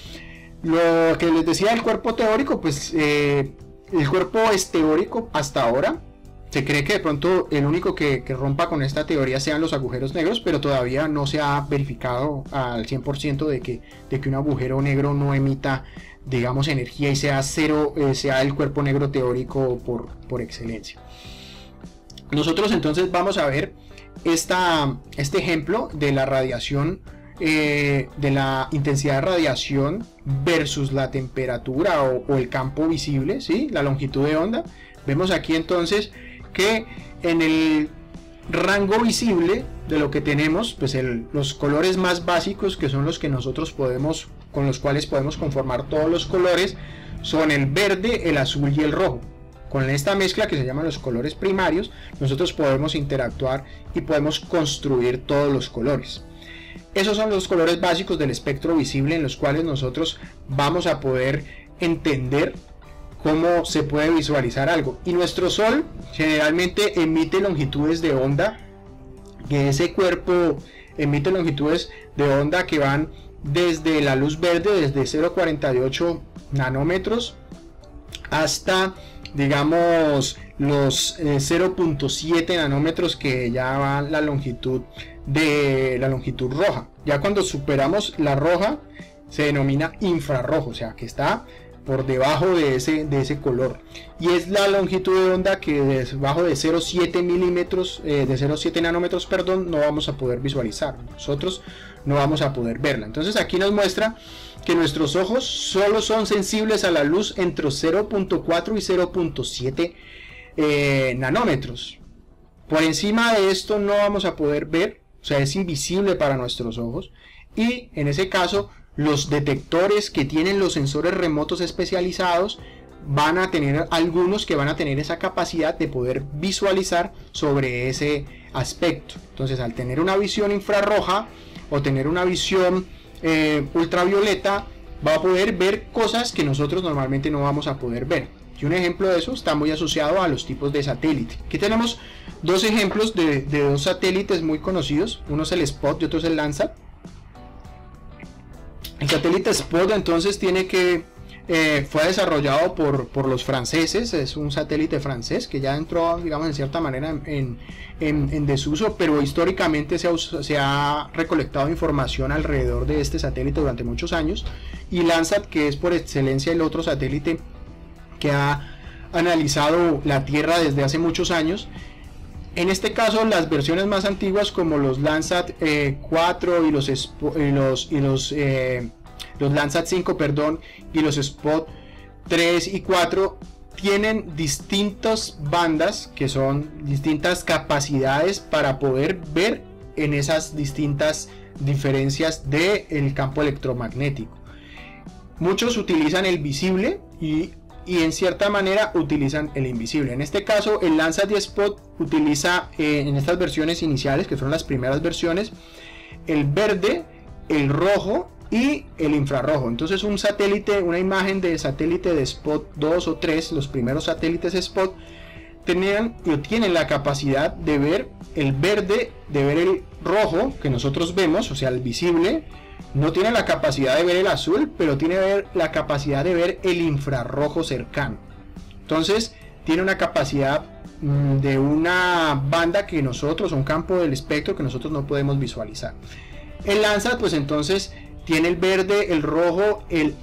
Lo que les decía del cuerpo teórico, pues el cuerpo es teórico hasta ahora. Se cree que de pronto el único que rompa con esta teoría sean los agujeros negros, pero todavía no se ha verificado al 100% de que un agujero negro no emita, digamos, energía y sea cero, sea el cuerpo negro teórico por excelencia. Nosotros entonces vamos a ver este ejemplo de la radiación, de la intensidad de radiación versus la temperatura o el campo visible, ¿sí? La longitud de onda. Vemos aquí entonces que en el rango visible de lo que tenemos, pues los colores más básicos, que son los que nosotros con los cuales podemos conformar todos los colores, son el verde, el azul y el rojo. Con esta mezcla, que se llaman los colores primarios, nosotros podemos interactuar y podemos construir todos los colores. Esos son los colores básicos del espectro visible, en los cuales nosotros vamos a poder entender cómo se puede visualizar algo. Y nuestro Sol generalmente emite longitudes de onda, que ese cuerpo emite longitudes de onda que van desde la luz verde, desde 0,48 nanómetros hasta, digamos, los 0,7 nanómetros, que ya va la longitud roja. Ya cuando superamos la roja se denomina infrarrojo, o sea que está por debajo de ese color, y es la longitud de onda que debajo de 0,7 milímetros, de 0,7 nanómetros, perdón, no vamos a poder visualizar, nosotros no vamos a poder verla. Entonces aquí nos muestra que nuestros ojos solo son sensibles a la luz entre 0,4 y 0,7 nanómetros. Por encima de esto no vamos a poder ver, o sea, es invisible para nuestros ojos, y en ese caso los detectores que tienen los sensores remotos especializados van a tener algunos que van a tener esa capacidad de poder visualizar sobre ese aspecto. Entonces, al tener una visión infrarroja o tener una visión ultravioleta, va a poder ver cosas que nosotros normalmente no vamos a poder ver. Y un ejemplo de eso está muy asociado a los tipos de satélite. Aquí tenemos dos ejemplos de dos satélites muy conocidos. Uno es el SPOT y otro es el Landsat. El satélite SPOT entonces fue desarrollado por los franceses. Es un satélite francés que ya entró, digamos, en cierta manera en desuso, pero históricamente se ha recolectado información alrededor de este satélite durante muchos años. Y Landsat, que es por excelencia el otro satélite que ha analizado la Tierra desde hace muchos años. En este caso, las versiones más antiguas, como los Landsat 4 y los Landsat 5, perdón, y los Spot 3 y 4, tienen distintas bandas, que son distintas capacidades para poder ver en esas distintas diferencias del campo electromagnético. Muchos utilizan el visible y en cierta manera utilizan el invisible. En este caso, el Landsat y Spot utiliza en estas versiones iniciales, que son las primeras versiones, el verde, el rojo y el infrarrojo. Entonces, un satélite, una imagen de satélite de Spot 2 o 3, los primeros satélites Spot, tienen la capacidad de ver el verde, de ver el rojo que nosotros vemos, o sea, el visible. No tiene la capacidad de ver el azul, pero tiene la capacidad de ver el infrarrojo cercano. Entonces, tiene una capacidad de una banda que nosotros, un campo del espectro que nosotros no podemos visualizar. El Landsat, pues entonces, tiene el verde, el rojo, el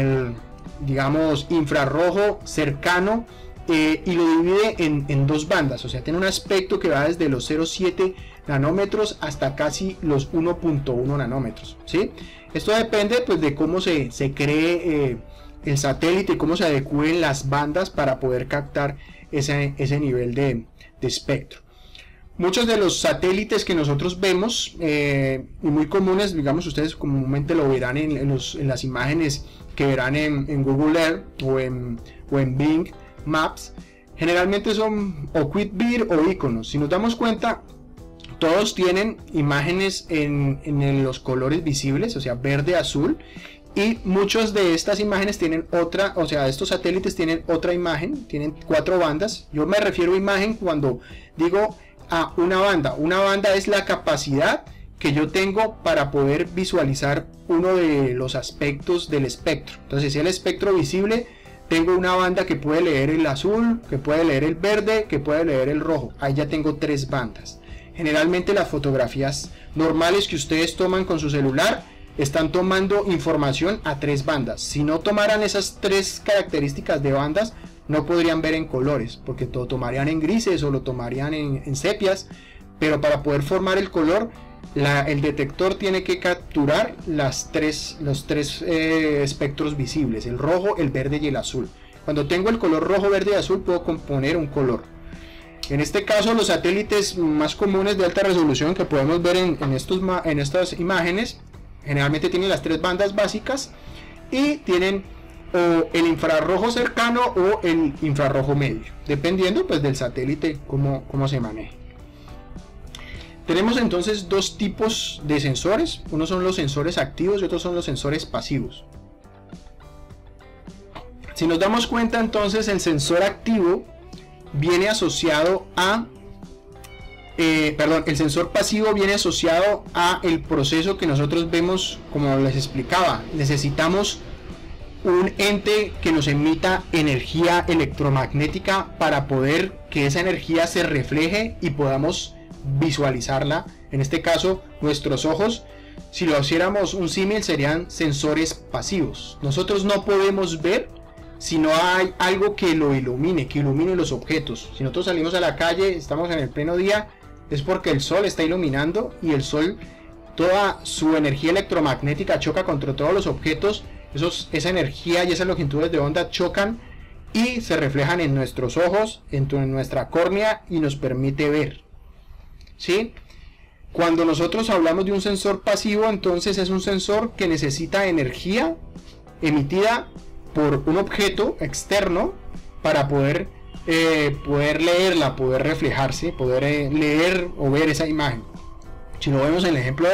digamos, infrarrojo cercano, y lo divide en dos bandas. O sea, tiene un aspecto que va desde los 0,7 nanómetros hasta casi los 1.1 nanómetros, ¿sí? Esto depende pues de cómo se cree el satélite y cómo se adecúen las bandas para poder captar ese nivel de espectro. Muchos de los satélites que nosotros vemos, y muy comunes, digamos, ustedes comúnmente lo verán en las imágenes que verán en Google Earth o en Bing Maps, generalmente son o QuickBeer o iconos. Si nos damos cuenta, todos tienen imágenes en los colores visibles, o sea, verde, azul, y muchas de estas imágenes tienen otra, o sea, estos satélites tienen otra imagen, tienen 4 bandas. Yo me refiero a imagen cuando digo a una banda. Una banda es la capacidad que yo tengo para poder visualizar uno de los aspectos del espectro. Entonces, si el espectro visible, tengo una banda que puede leer el azul, que puede leer el verde, que puede leer el rojo. Ahí ya tengo 3 bandas. Generalmente las fotografías normales que ustedes toman con su celular están tomando información a 3 bandas. Si no tomaran esas 3 características de bandas, no podrían ver en colores, porque lo tomarían en grises o lo tomarían en sepias. Pero para poder formar el color, el detector tiene que capturar los tres espectros visibles: el rojo, el verde y el azul. Cuando tengo el color rojo, verde y azul, puedo componer un color. En este caso, los satélites más comunes de alta resolución que podemos ver en estas imágenes, generalmente tienen las 3 bandas básicas y tienen o el infrarrojo cercano o el infrarrojo medio, dependiendo pues del satélite cómo se maneje. Tenemos entonces dos tipos de sensores. Uno son los sensores activos y otros son los sensores pasivos. Si nos damos cuenta, entonces el sensor activo viene asociado a el sensor pasivo viene asociado a el proceso que nosotros vemos, como les explicaba. Necesitamos un ente que nos emita energía electromagnética para poder que esa energía se refleje y podamos visualizarla. En este caso, nuestros ojos, si lo hiciéramos un símil, serían sensores pasivos. Nosotros no podemos ver si no hay algo que lo ilumine, que ilumine los objetos. Si nosotros salimos a la calle, estamos en el pleno día, es porque el sol está iluminando y el sol, toda su energía electromagnética choca contra todos los objetos. Esa energía y esas longitudes de onda chocan y se reflejan en nuestros ojos, en nuestra córnea, y nos permite ver, ¿sí? Cuando nosotros hablamos de un sensor pasivo, entonces es un sensor que necesita energía emitida por un objeto externo para poder leerla, poder reflejarse, poder leer o ver esa imagen. Si lo vemos en el ejemplo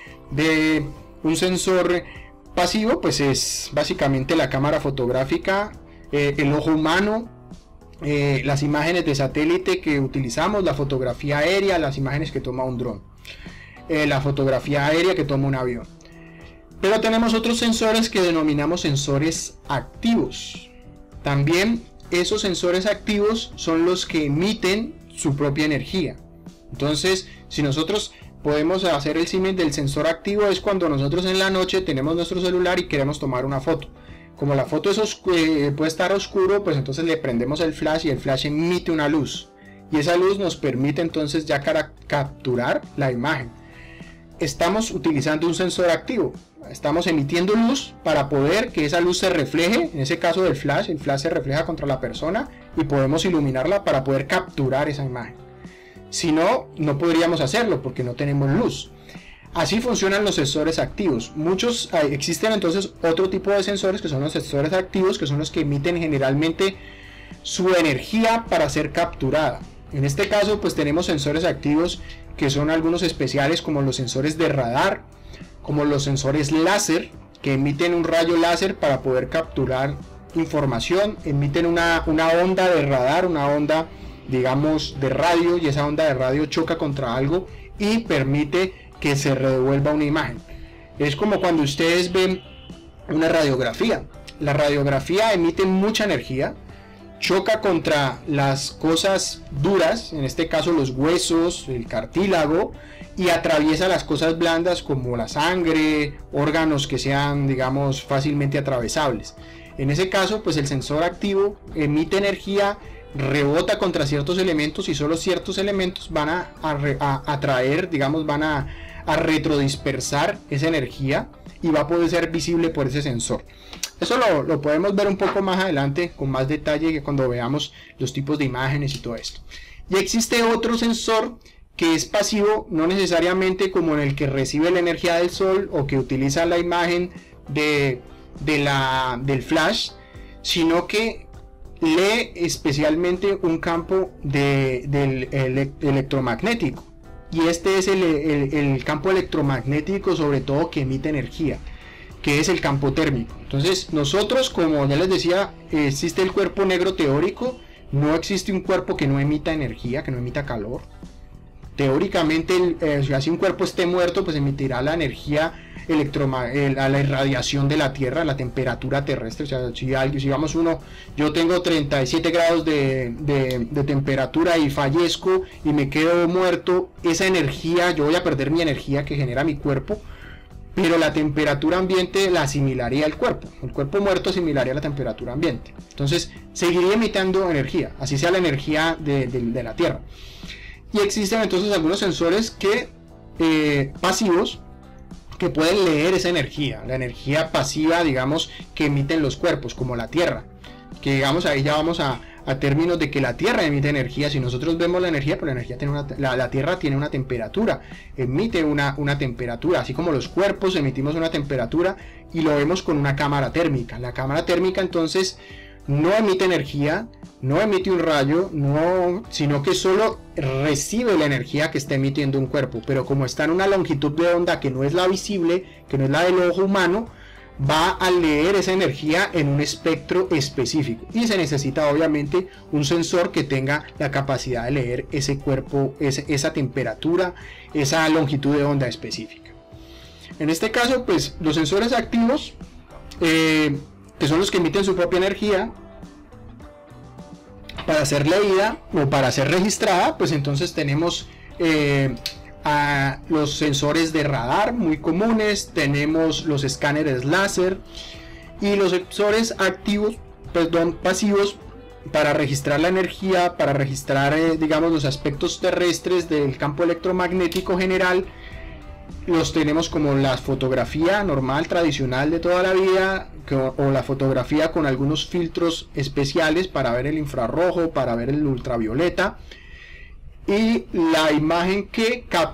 de un sensor pasivo, pues es básicamente la cámara fotográfica, el ojo humano, las imágenes de satélite que utilizamos, la fotografía aérea, las imágenes que toma un dron, la fotografía aérea que toma un avión. Pero tenemos otros sensores que denominamos sensores activos. También esos sensores activos son los que emiten su propia energía. Entonces, si nosotros podemos hacer el símil del sensor activo, es cuando nosotros en la noche tenemos nuestro celular y queremos tomar una foto. Como la foto puede estar oscuro, pues entonces le prendemos el flash y el flash emite una luz. Y esa luz nos permite entonces ya capturar la imagen. Estamos utilizando un sensor activo. Estamos emitiendo luz para poder que esa luz se refleje. En ese caso del flash, el flash se refleja contra la persona y podemos iluminarla para poder capturar esa imagen. Si no, no podríamos hacerlo porque no tenemos luz. Así funcionan los sensores activos. Existen entonces otro tipo de sensores que son los sensores activos, que son los que emiten generalmente su energía para ser capturada. En este caso, pues tenemos sensores activos que son algunos especiales, como los sensores de radar, como los sensores láser, que emiten un rayo láser para poder capturar información, emiten una onda de radar, una onda, digamos, de radio, y esa onda de radio choca contra algo y permite que se redevuelva una imagen. Es como cuando ustedes ven una radiografía. La radiografía emite mucha energía, choca contra las cosas duras, en este caso los huesos, el cartílago, y atraviesa las cosas blandas como la sangre, órganos que sean, digamos, fácilmente atravesables. En ese caso, pues el sensor activo emite energía, rebota contra ciertos elementos y solo ciertos elementos van a atraer, digamos, van a retrodispersar esa energía y va a poder ser visible por ese sensor. Eso lo podemos ver un poco más adelante con más detalle, que cuando veamos los tipos de imágenes y todo esto. Y existe otro sensor que es pasivo, no necesariamente como en el que recibe la energía del sol o que utiliza la imagen del flash, sino que lee especialmente un campo electromagnético. Y este es el campo electromagnético, sobre todo, que emite energía, que es el campo térmico. Entonces nosotros, como ya les decía, existe el cuerpo negro teórico. No existe un cuerpo que no emita energía, que no emita calor. Teóricamente, si un cuerpo esté muerto, pues emitirá la energía a la irradiación de la Tierra, la temperatura terrestre. O sea, si yo tengo 37 grados de temperatura y fallezco y me quedo muerto, esa energía, yo voy a perder mi energía que genera mi cuerpo, pero la temperatura ambiente la asimilaría el cuerpo. El cuerpo muerto asimilaría la temperatura ambiente. Entonces, seguiría emitiendo energía, así sea la energía de la Tierra. Y existen entonces algunos sensores pasivos, que pueden leer esa energía, la energía pasiva, digamos, que emiten los cuerpos, como la Tierra, que digamos ahí ya vamos a términos de que la Tierra emite energía. Si nosotros vemos la energía, pues la energía tiene la Tierra tiene una temperatura, emite una temperatura, así como los cuerpos emitimos una temperatura y lo vemos con una cámara térmica. La cámara térmica entonces no emite energía, no emite un rayo, sino que solo recibe la energía que está emitiendo un cuerpo, pero como está en una longitud de onda que no es la visible, que no es la del ojo humano, va a leer esa energía en un espectro específico, y se necesita obviamente un sensor que tenga la capacidad de leer ese cuerpo, esa temperatura, esa longitud de onda específica. En este caso, pues los sensores activos, que son los que emiten su propia energía para ser leída o para ser registrada, pues entonces tenemos a los sensores de radar muy comunes, tenemos los escáneres láser y los sensores pasivos para registrar la energía, para registrar digamos los aspectos terrestres del campo electromagnético general. Los tenemos como la fotografía normal, tradicional de toda la vida, o la fotografía con algunos filtros especiales para ver el infrarrojo, para ver el ultravioleta, y la imagen que capta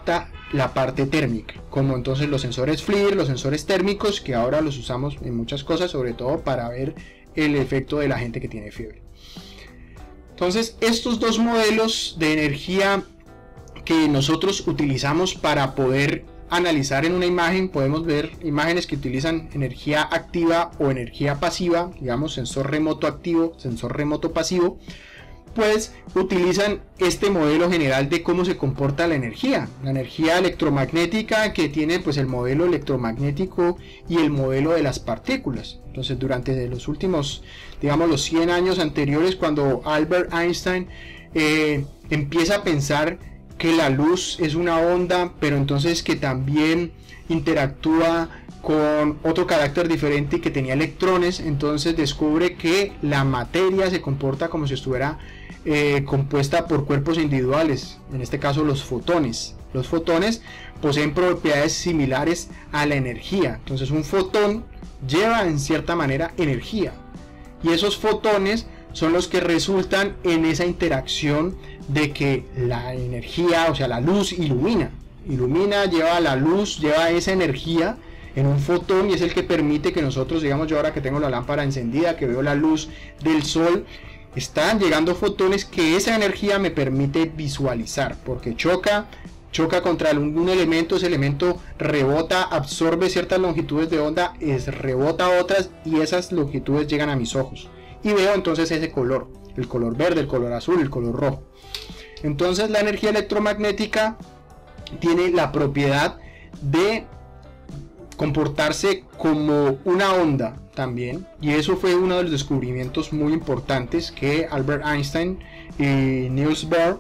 la parte térmica, como entonces los sensores FLIR, los sensores térmicos, que ahora los usamos en muchas cosas, sobre todo para ver el efecto de la gente que tiene fiebre. Entonces, estos dos modelos de energía que nosotros utilizamos para poder analizar en una imagen, podemos ver imágenes que utilizan energía activa o energía pasiva, digamos sensor remoto activo, sensor remoto pasivo, pues utilizan este modelo general de cómo se comporta la energía electromagnética, que tiene pues el modelo electromagnético y el modelo de las partículas. Entonces, durante los últimos, digamos, los 100 años anteriores, cuando Albert Einstein empieza a pensar que la luz es una onda, pero entonces que también interactúa con otro carácter diferente y que tenía electrones, entonces descubre que la materia se comporta como si estuviera compuesta por cuerpos individuales, en este caso los fotones. Los fotones poseen propiedades similares a la energía, entonces un fotón lleva en cierta manera energía, y esos fotones son los que resultan en esa interacción de que la energía, o sea la luz ilumina, lleva la luz, lleva esa energía en un fotón, y es el que permite que nosotros, digamos, yo ahora que tengo la lámpara encendida, que veo la luz del sol, están llegando fotones que esa energía me permite visualizar, porque choca contra algún elemento, ese elemento rebota, absorbe ciertas longitudes de onda, rebota otras, y esas longitudes llegan a mis ojos, y veo entonces ese color, el color verde, el color azul, el color rojo. Entonces la energía electromagnética tiene la propiedad de comportarse como una onda también, y eso fue uno de los descubrimientos muy importantes que Albert Einstein y Niels Bohr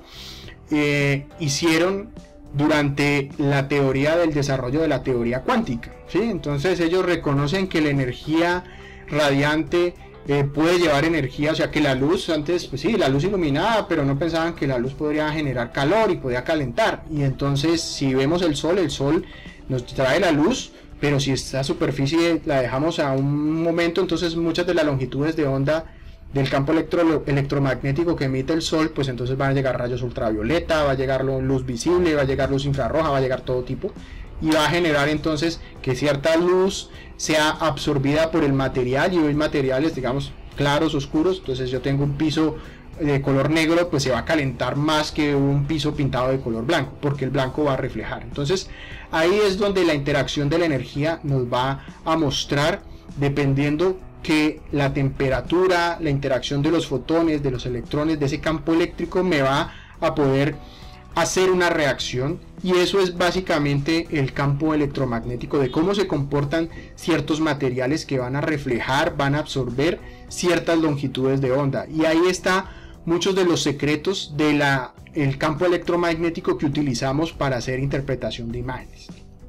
hicieron durante la teoría del desarrollo de la teoría cuántica, ¿sí? Entonces ellos reconocen que la energía radiante puede llevar energía, o sea que la luz, antes pues sí, la luz iluminaba, pero no pensaban que la luz podría generar calor y podía calentar, y entonces si vemos el sol nos trae la luz, pero si esta superficie la dejamos a un momento, entonces muchas de las longitudes de onda del campo electromagnético que emite el sol, pues entonces van a llegar rayos ultravioleta, va a llegar luz visible, va a llegar luz infrarroja, va a llegar todo tipo, y va a generar entonces que cierta luz sea absorbida por el material, y hoy materiales, digamos, claros, oscuros. Entonces yo tengo un piso de color negro, pues se va a calentar más que un piso pintado de color blanco, porque el blanco va a reflejar. Entonces ahí es donde la interacción de la energía nos va a mostrar, dependiendo que la temperatura, la interacción de los fotones, de los electrones, de ese campo eléctrico, me va a poder hacer una reacción. Y eso es básicamente el campo electromagnético, de cómo se comportan ciertos materiales que van a reflejar, van a absorber ciertas longitudes de onda. Y ahí está muchos de los secretos del campo electromagnético que utilizamos para hacer interpretación de imágenes.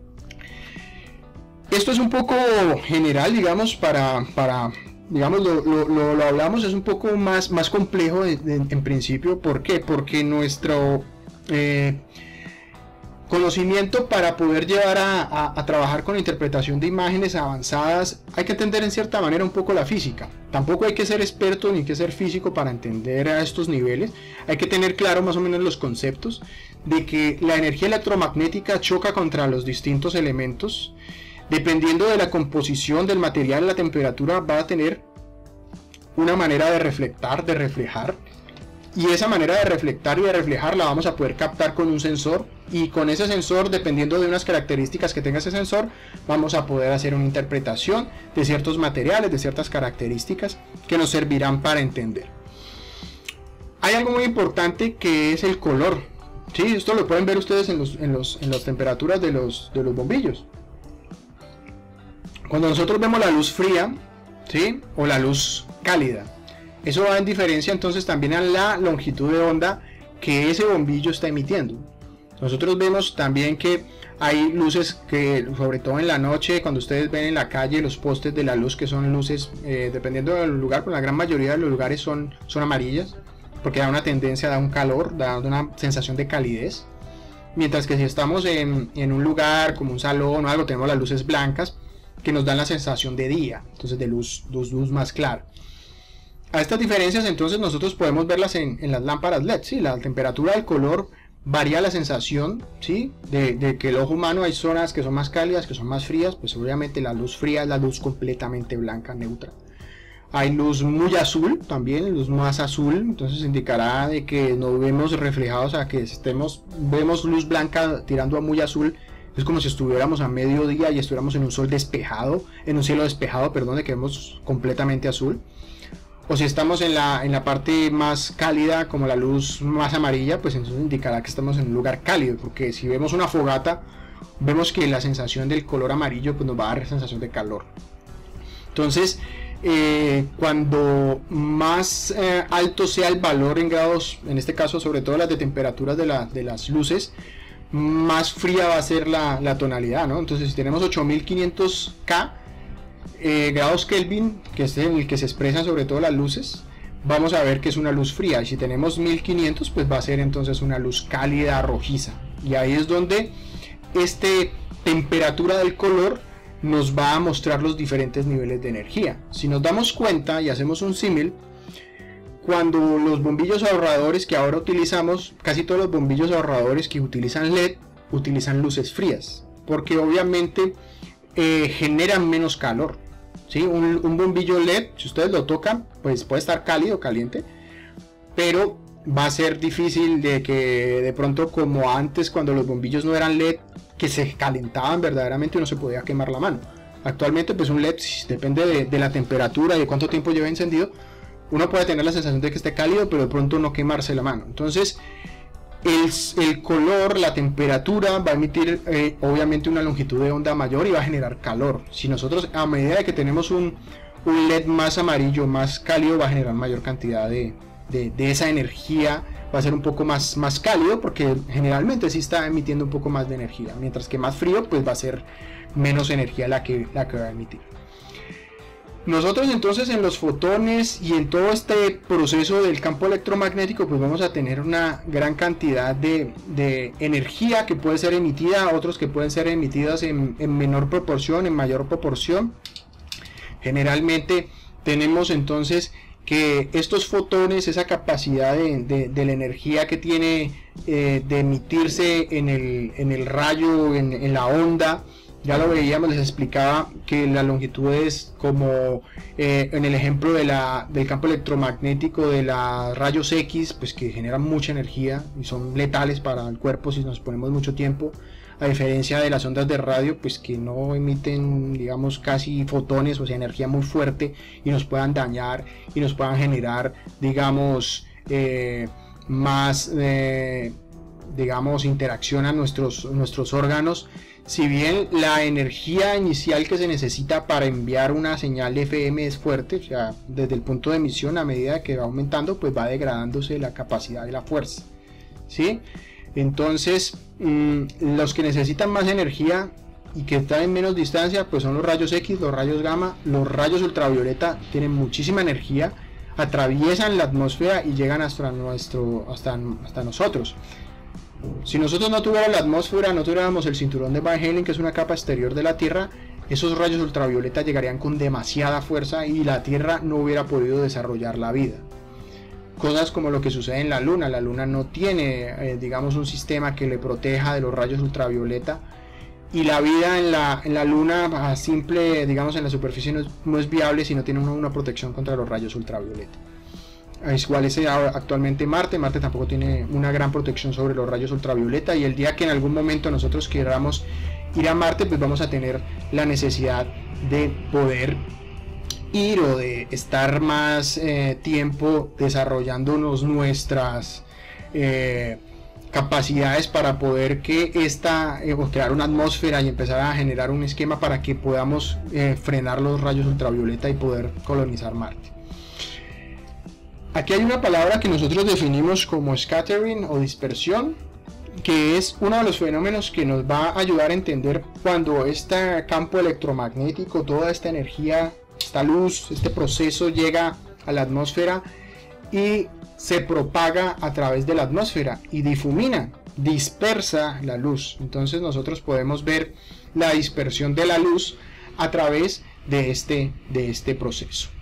Esto es un poco general, digamos, digamos, lo hablamos, es un poco más complejo en principio. ¿Por qué? Porque nuestro conocimiento para poder llevar a trabajar con interpretación de imágenes avanzadas, hay que entender en cierta manera un poco la física. Tampoco hay que ser experto ni que ser físico para entender a estos niveles. Hay que tener claro más o menos los conceptos de que la energía electromagnética choca contra los distintos elementos. Dependiendo de la composición del material, la temperatura va a tener una manera de reflejar, y esa manera de reflectar y de reflejar la vamos a poder captar con un sensor, y con ese sensor, dependiendo de unas características que tenga ese sensor, vamos a poder hacer una interpretación de ciertos materiales, de ciertas características que nos servirán para entender. Hay algo muy importante que es el color, ¿sí? Esto lo pueden ver ustedes en las temperaturas de los bombillos. Cuando nosotros vemos la luz fría, ¿sí?, o la luz cálida, eso va en diferencia entonces también a la longitud de onda que ese bombillo está emitiendo. Nosotros vemos también que hay luces que, sobre todo en la noche, cuando ustedes ven en la calle los postes de la luz, que son luces, dependiendo del lugar, pero la gran mayoría de los lugares son amarillas, porque da una tendencia, da un calor, da una sensación de calidez. Mientras que si estamos en un lugar como un salón o algo, tenemos las luces blancas, que nos dan la sensación de día, entonces de luz más clara. A estas diferencias entonces nosotros podemos verlas en las lámparas LED, ¿sí? La temperatura del color varía la sensación, ¿sí? de que el ojo humano hay zonas que son más cálidas, que son más frías. Pues obviamente la luz fría es la luz completamente blanca, neutra. Hay luz muy azul también, luz más azul, entonces indicará de que nos vemos reflejados a que vemos luz blanca tirando a muy azul. Es como si estuviéramos a mediodía y estuviéramos en un sol despejado, en un cielo despejado, perdón, de que vemos completamente azul. O si estamos en la parte más cálida, como la luz más amarilla, pues entonces indicará que estamos en un lugar cálido, porque si vemos una fogata, vemos que la sensación del color amarillo pues nos va a dar sensación de calor. Entonces, cuando más alto sea el valor en grados, en este caso sobre todo las de temperaturas de las luces, más fría va a ser la tonalidad, ¿no? Entonces, si tenemos 8500K grados Kelvin, que es en el que se expresan sobre todo las luces, vamos a ver que es una luz fría. Y si tenemos 1500, pues va a ser entonces una luz cálida rojiza. Y ahí es donde esta temperatura del color nos va a mostrar los diferentes niveles de energía. Si nos damos cuenta y hacemos un símil, cuando los bombillos ahorradores que ahora utilizamos, casi todos los bombillos ahorradores que utilizan LED, utilizan luces frías, porque obviamente generan menos calor, ¿sí? Un bombillo LED, si ustedes lo tocan, pues puede estar cálido o caliente, pero va a ser difícil de que de pronto, como antes cuando los bombillos no eran LED, que se calentaban verdaderamente y no se podía quemar la mano. Actualmente pues un LED depende de la temperatura y de cuánto tiempo lleva encendido. Uno puede tener la sensación de que esté cálido, pero de pronto no quemarse la mano. Entonces el color, la temperatura va a emitir obviamente una longitud de onda mayor y va a generar calor. Si nosotros, a medida que tenemos un LED más amarillo, más cálido, va a generar mayor cantidad de esa energía, va a ser un poco más cálido, porque generalmente sí está emitiendo un poco más de energía, mientras que más frío pues va a ser menos energía la que va a emitir. Nosotros entonces en los fotones y en todo este proceso del campo electromagnético pues vamos a tener una gran cantidad de energía que puede ser emitida, otros que pueden ser emitidas en menor proporción, en mayor proporción. Generalmente tenemos entonces que estos fotones, esa capacidad de la energía que tiene de emitirse en el rayo, en la onda, ya lo veíamos, les explicaba que la longitud es como en el ejemplo del campo electromagnético de los rayos X, pues que generan mucha energía y son letales para el cuerpo si nos ponemos mucho tiempo, a diferencia de las ondas de radio, pues que no emiten, digamos, casi fotones, o sea, energía muy fuerte y nos puedan dañar y nos puedan generar, digamos, más, digamos, interacción a nuestros órganos. Si bien la energía inicial que se necesita para enviar una señal FM es fuerte, o sea, desde el punto de emisión, a medida que va aumentando, pues va degradándose la capacidad de la fuerza, ¿sí? Entonces, los que necesitan más energía y que están en menos distancia, pues son los rayos X, los rayos gamma. Los rayos ultravioleta tienen muchísima energía, atraviesan la atmósfera y llegan hasta nosotros. Si nosotros no tuviéramos la atmósfera, no tuviéramos el cinturón de Van Allen, que es una capa exterior de la Tierra, esos rayos ultravioleta llegarían con demasiada fuerza y la Tierra no hubiera podido desarrollar la vida. Cosas como lo que sucede en la Luna no tiene, digamos, un sistema que le proteja de los rayos ultravioleta, y la vida en la Luna, a simple, digamos, en la superficie no es viable si no tiene una protección contra los rayos ultravioleta. Es igual actualmente Marte tampoco tiene una gran protección sobre los rayos ultravioleta, y el día que en algún momento nosotros queramos ir a Marte, pues vamos a tener la necesidad de poder ir o de estar más tiempo desarrollándonos nuestras capacidades para poder crear una atmósfera y empezar a generar un esquema para que podamos frenar los rayos ultravioleta y poder colonizar Marte. Aquí hay una palabra que nosotros definimos como scattering o dispersión, que es uno de los fenómenos que nos va a ayudar a entender cuando este campo electromagnético, toda esta energía, esta luz, este proceso llega a la atmósfera y se propaga a través de la atmósfera y difumina, dispersa la luz. Entonces nosotros podemos ver la dispersión de la luz a través de este proceso.